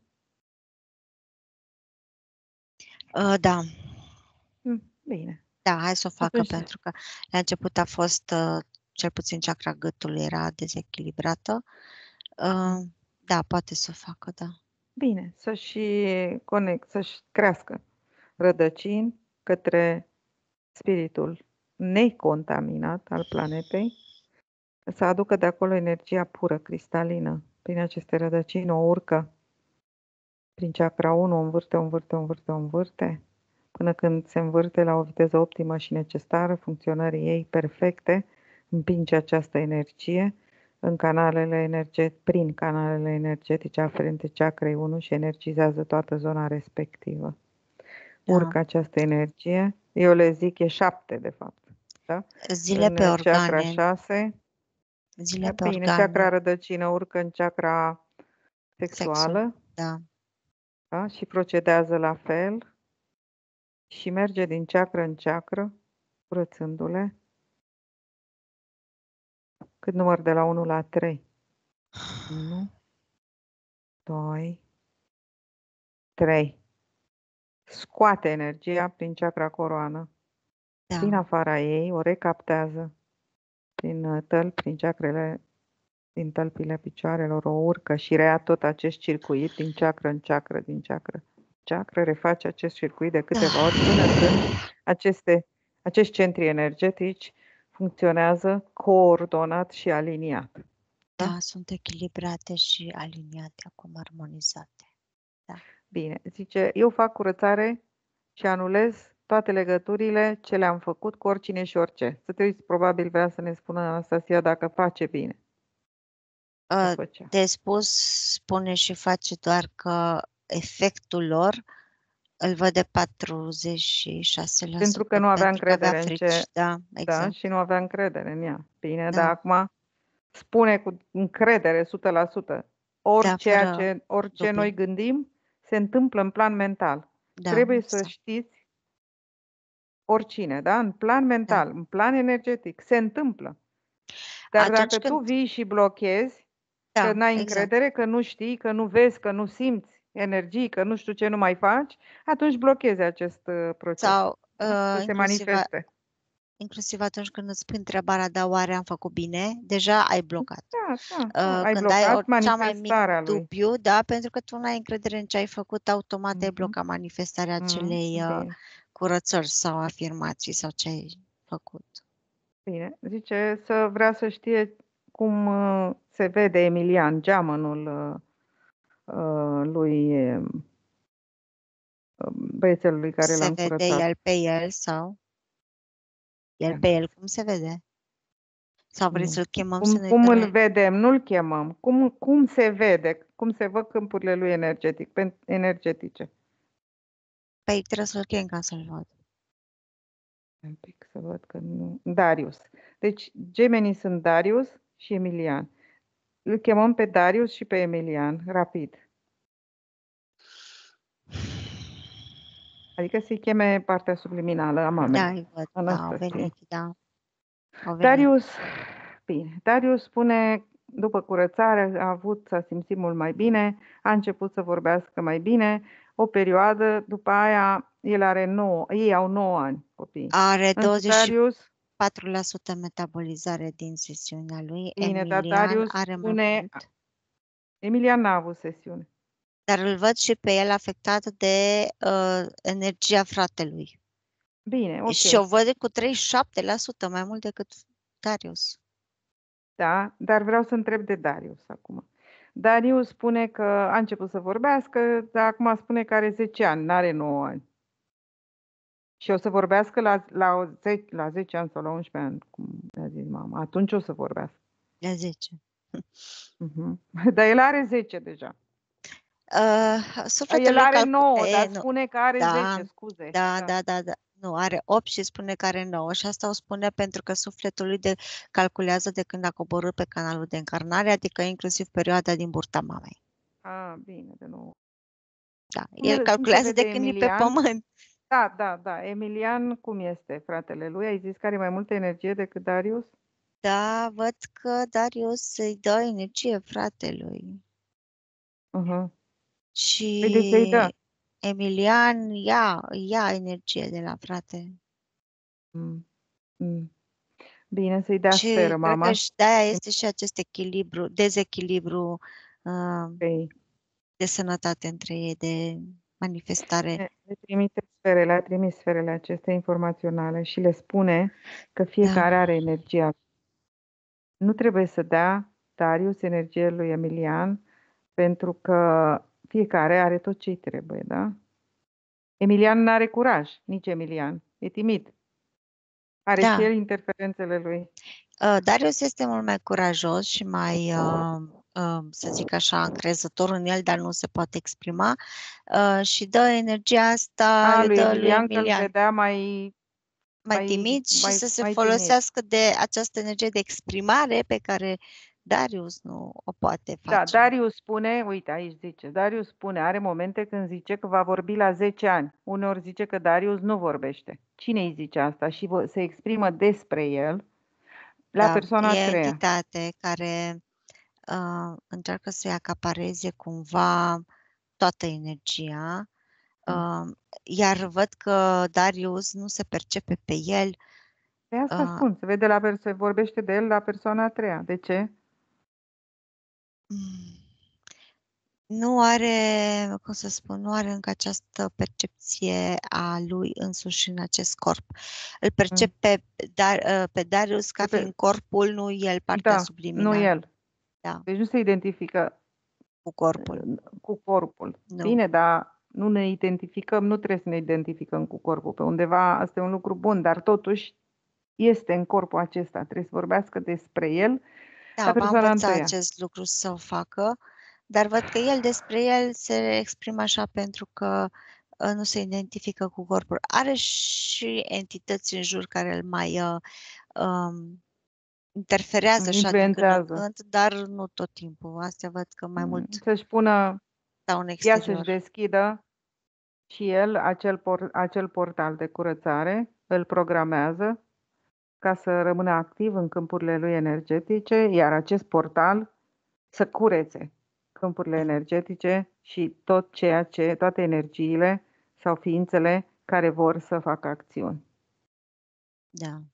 Uh, da. Bine. Da, hai să o facă, Atunci... pentru că la început a fost, uh, cel puțin chakra gâtului era dezechilibrată. Uh, da, poate să o facă, da. Bine, să-și conect, să-și crească rădăcini către spiritul necontaminat al planetei, să aducă de acolo energia pură, cristalină. Prin aceste rădăcini o urcă prin chakra unu, o învârte, o învârte, o învârte, o învârte, până când se învârte la o viteză optimă și necesară, funcționării ei perfecte, împinge această energie în canalele energetice, prin canalele energetice aferente chakrei unu și energizează toată zona respectivă. Da. Urcă această energie, eu le zic, e șapte de fapt. Da? Zile În pe organe. chakra șase, Zile pe bine, organe. chakra rădăcină urcă în chakra sexuală. Sexul. Da. Da? Și procedează la fel și merge din ceacră în ceacră, curățându-le, cât număr de la unu la trei. unu, doi, trei. Scoate energia prin chakra coroană. Da. Din afara ei, o recaptează prin tălpi, prin chakrele, din tălpile picioarelor, o urcă și rea tot acest circuit din ceacră în ceacră, din ceacră. Ceacră reface acest circuit de câteva Da. ori până când aceste, acești centri energetici funcționează coordonat și aliniat. Da, da, sunt echilibrate și aliniate, acum armonizate. Da. Bine, zice, eu fac curățare și anulez toate legăturile ce le-am făcut cu oricine și orice. Să te uiți, probabil vrea să ne spună Anastasia dacă face bine. Uh, de spus, spune și face doar că efectul lor îl văd de patruzeci și șase la sută. Pentru că nu avea încredere avea în ce... Da, exact. Da, și nu avea încredere în ea. Bine, Da. dar acum spune cu încredere o sută la sută. Orice, Da, fără ce, orice dubii. noi gândim se întâmplă în plan mental. Da, Trebuie exact. să știți oricine, da? În plan Da. mental, în plan energetic, se întâmplă. Dar Atunci dacă tu când... vii și blochezi, că Da, n-ai exact. încredere, că nu știi, că nu vezi, că nu simți energii, că nu știu ce nu mai faci, atunci blochezi acest uh, proces Sau să uh, se inclusiv, a- manifeste. inclusiv atunci când îți pui întrebarea, da, oare am făcut bine? Deja ai blocat. Da, da, da. Uh, Ai Când ai o, blocat cea mai mic manifestarea lui. dubiu, da, pentru că tu n-ai încredere în ce ai făcut, automat ai Mhm, blocat manifestarea mhm, acelei uh, Bine, curățări sau afirmații sau ce ai făcut. bine. Zice să vrea să știe cum uh, se vede Emilian, geamănul uh, uh, lui uh, băiețelului care Se l-am vede curățat. el pe el sau el Da. pe el, cum se vede? Sau vrei Nu să-l știu. chemăm Cum, să ne cum uităm îl la el? vedem? Nu-l chemăm. Cum, cum se vede? Cum se văd câmpurile lui energetic, pen- energetice? Păi trebuie să-l chem ca să-l văd. Un pic să văd că nu... Darius. Deci gemenii sunt Darius și Emilian. Îl chemăm pe Darius și pe Emilian, rapid. Adică să-i cheme partea subliminală a mamei. Da, îi văd, da, au Anastasie. venit, da, au venit. Darius, bine, Darius spune, după curățare a avut, s-a simțit mult mai bine, a început să vorbească mai bine, o perioadă, după aia el are nouă, ei au nouă ani, copii. Are Însă douăzeci și Darius, patru la sută metabolizare din sesiunea lui. bine, dar Emilian Darius are mai spune, mult. Emilian n-a avut sesiune. Dar îl văd și pe el afectat de uh, energia fratelui. Bine, ok, Și o văd cu treizeci și șapte la sută mai mult decât Darius. da, dar vreau să întreb de Darius acum. Darius spune că a început să vorbească, dar acum spune că are zece ani, n-are nouă ani. Și o să vorbească la, la, zece, la zece ani sau la unsprezece ani, cum a zis mama. Atunci o să vorbească. La zece. Uh-huh. Dar el are zece deja. Uh, sufletul El lui are calcul... nouă, E, dar nu. spune că are Da, zece, scuze. da, da, da, da. Nu, are opt și spune că are nouă. Și asta o spune pentru că sufletul lui de, calculează de când a coborât pe canalul de încarnare, adică inclusiv perioada din burta mamei. Ah, bine, de nou. Da, Cum, el cum se calculează vede de când e pe Emilian? pământ. Da, da, da. Emilian, cum este fratele lui? Ai zis că are mai multă energie decât Darius? Da, văd că Darius îi dă energie fratelui. Uh-huh. Și Păi de ce-i dă? Emilian ia, ia energie de la frate. Mm. Mm. Bine, să-i dea Și sferă, cred mama. că și de-aia este și acest echilibru, dezechilibru uh, Okay. de sănătate între ei, de manifestare. Le le trimite sferele, a trimis sferele acestea informaționale și le spune că fiecare Da. are energia. Nu trebuie să dea Darius energie lui Emilian, pentru că fiecare are tot ce-i trebuie, da? Emilian nu are curaj, nici Emilian. E timid. Are și Da. el interferențele lui. Uh, Darius este mult mai curajos și mai, uh, uh, să zic așa, încrezător în el, dar nu se poate exprima uh, și dă energia asta, A, îi lui dă lui Emilian, că îl Emilian. vedea mai, Mai mai, timid și mai, să se mai timid. folosească de această energie de exprimare pe care Darius nu o poate Da, face. Darius spune, uite aici zice, Darius spune, are momente când zice că va vorbi la zece ani. Uneori zice că Darius nu vorbește. Cine îi zice asta? Și se exprimă despre el la Da, persoana a e treia. entitate care uh, încearcă să-i acapareze cumva toată energia, uh, iar văd că Darius nu se percepe pe el. Pe asta Uh, spun, se vede la perso- se vorbește de el la persoana a treia. De ce? Nu are, cum să spun, nu are încă această percepție a lui însuși în acest corp. Îl percepe pe, Dar, pe Darius ca Pe- fiind corpul, nu el partea Da, nu subliminală. el. Da, Deci nu se identifică cu corpul. cu corpul. Nu. Bine, dar nu ne identificăm, nu trebuie să ne identificăm cu corpul. Pe undeva asta e un lucru bun, dar totuși este în corpul acesta. Trebuie să vorbească despre el Da, la va persoana învăța întâia. acest lucru să o facă, dar văd că el despre el se exprimă așa pentru că uh, nu se identifică cu corpul. Are și entități în jur care îl mai uh, um, interferează așa din când în Influențează. când, dar nu tot timpul. Astea văd că mai mult Să-și pună, stau în ea exterior. să-și deschidă și el acel, por, acel portal de curățare, îl programează ca să rămână activ în câmpurile lui energetice, iar acest portal să curețe câmpurile energetice și tot ceea ce, toate energiile sau ființele care vor să facă acțiuni. Da.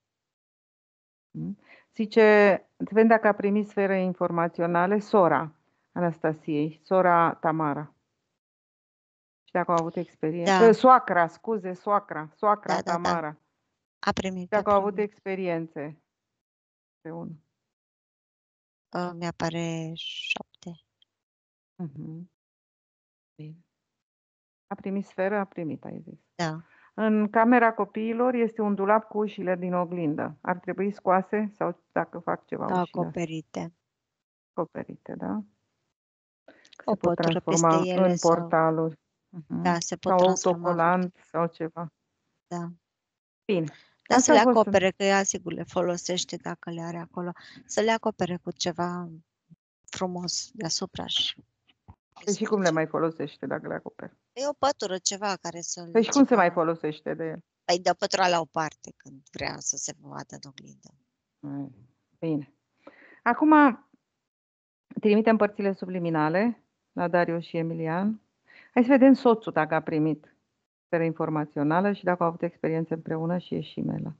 Zice, vedem dacă a primit sfere informaționale sora Anastasiei, sora Tamara. Și dacă au avut experiență. Da. Soacra, scuze, soacra, soacra Da, da, da. Tamara. A primit, Dacă a au avut primit. experiențe împreună. Uh, mi-apare șapte. Mhm. Bine. A primit sferă, a primit, ai zis. Da. În camera copiilor este un dulap cu ușile din oglindă. Ar trebui scoase sau dacă fac ceva Sau ușile acoperite. acoperite, da? O Se pot pătură transforma peste ele în sau... portaluri. Uh-huh. Da, se pot Sau transforma. autocolant sau ceva. Da. Bine. Dar Asta să le a fost acopere, în... că ea sigur le folosește dacă le are acolo. Să le acopere cu ceva frumos deasupra și... Păi și cum le mai folosește dacă le acoperă? E o pătură, ceva care să... Păi și cum se mai folosește de el? Păi dă pătura la o parte când vrea să se vadă în oglindă. Bine. Acum trimitem părțile subliminale la Darius și Emilian. Hai să vedem soțul dacă a primit sferă informațională și dacă au avut experiențe împreună și Eșimela.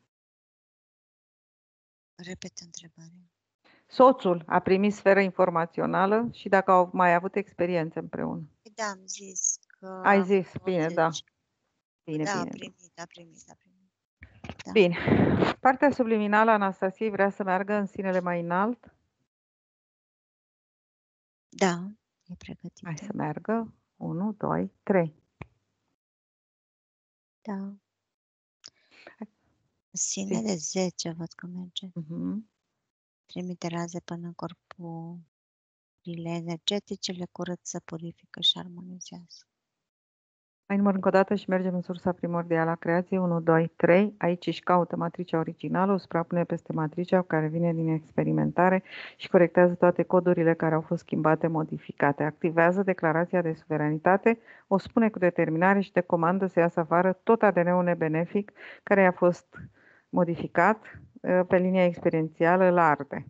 Repet întrebarea. Soțul a primit sferă informațională și dacă au mai avut experiențe împreună. Da, am zis că... Ai zis, bine, da. Bine, da, bine. a primit, a primit, a primit. Da. Bine. Partea subliminală a Anastasiei vrea să meargă în sinele mai înalt? Da, e pregătită. Hai să meargă. unu, doi, trei. Da. Sine de zece văd că merge. Uh-huh. Trimite raze până în corpurile energetice, le curăță, purifică și armonizează. Mai număr încă o dată și mergem în sursa primordială a creației. unu, doi, trei. Aici își caută matricea originală, o suprapune peste matricea care vine din experimentare și corectează toate codurile care au fost schimbate, modificate. Activează declarația de suveranitate, o spune cu determinare și decomandă să iasă afară tot A D N-ul nebenefic care a fost modificat pe linia experiențială, la arde.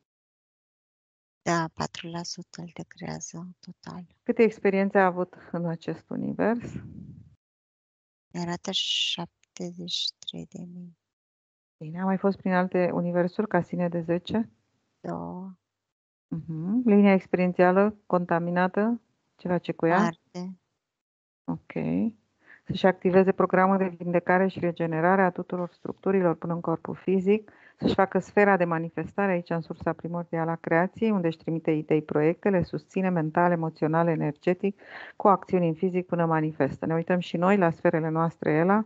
Da, patru la sută îl decrează total. Câte experiențe a avut în acest univers? Arată șaptezeci și trei de mii. Bine, a mai fost prin alte universuri ca sine de zece? Două. Uh-huh. Linia experiențială contaminată? Ce face cu ea? Arde. Ok. Să-și activeze programul de vindecare și regenerare a tuturor structurilor până în corpul fizic, să-și facă sfera de manifestare aici în sursa primordială a creației, unde își trimite idei, proiecte, le susține mental, emoțional, energetic, cu acțiuni în fizic până manifestă. Ne uităm și noi la sferele noastre, Ela.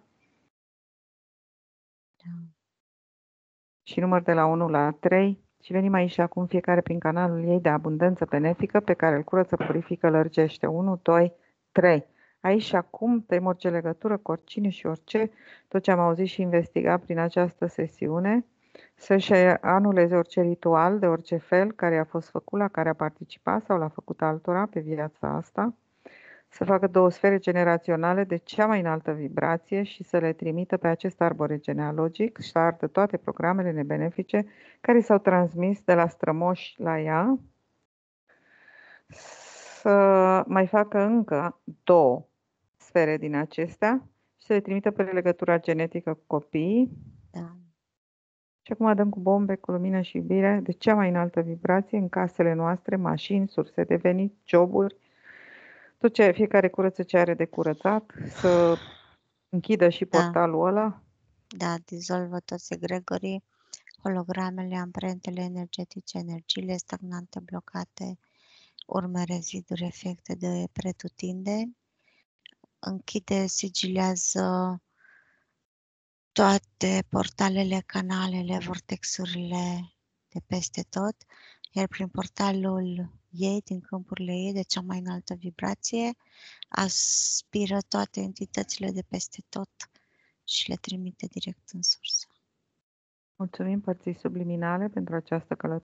Da. Și număr de la unu la trei. Și venim aici și acum fiecare prin canalul ei de abundență benefică pe care îl curăță, purifică, lărgește. unu, doi, trei. Aici și acum tăiem orice legătură cu oricine și orice, tot ce am auzit și investigat prin această sesiune, să-și anuleze orice ritual de orice fel care a fost făcut, la care a participat sau l-a făcut altora pe viața asta, să facă două sfere generaționale de cea mai înaltă vibrație și să le trimită pe acest arbore genealogic și să ardă toate programele nebenefice care s-au transmis de la strămoși la ea, să mai facă încă două sfere din acestea și să le trimită pe legătura genetică cu copiii. Da. Și acum dăm cu bombe, cu lumină și iubire de cea mai înaltă vibrație în casele noastre, mașini, surse de venit, joburi, tot ce fiecare curăță ce are de curățat, să închidă și portalul da. ăla. Da, dizolvă toți egregorii, hologramele, amprentele energetice, energiile stagnante, blocate, urme, reziduri, efecte de pretutindeni. Închide, sigilează toate portalele, canalele, vortexurile de peste tot, iar prin portalul ei, din câmpurile ei, de cea mai înaltă vibrație, aspiră toate entitățile de peste tot și le trimite direct în sursă. Mulțumim părții subliminale pentru această călătorie.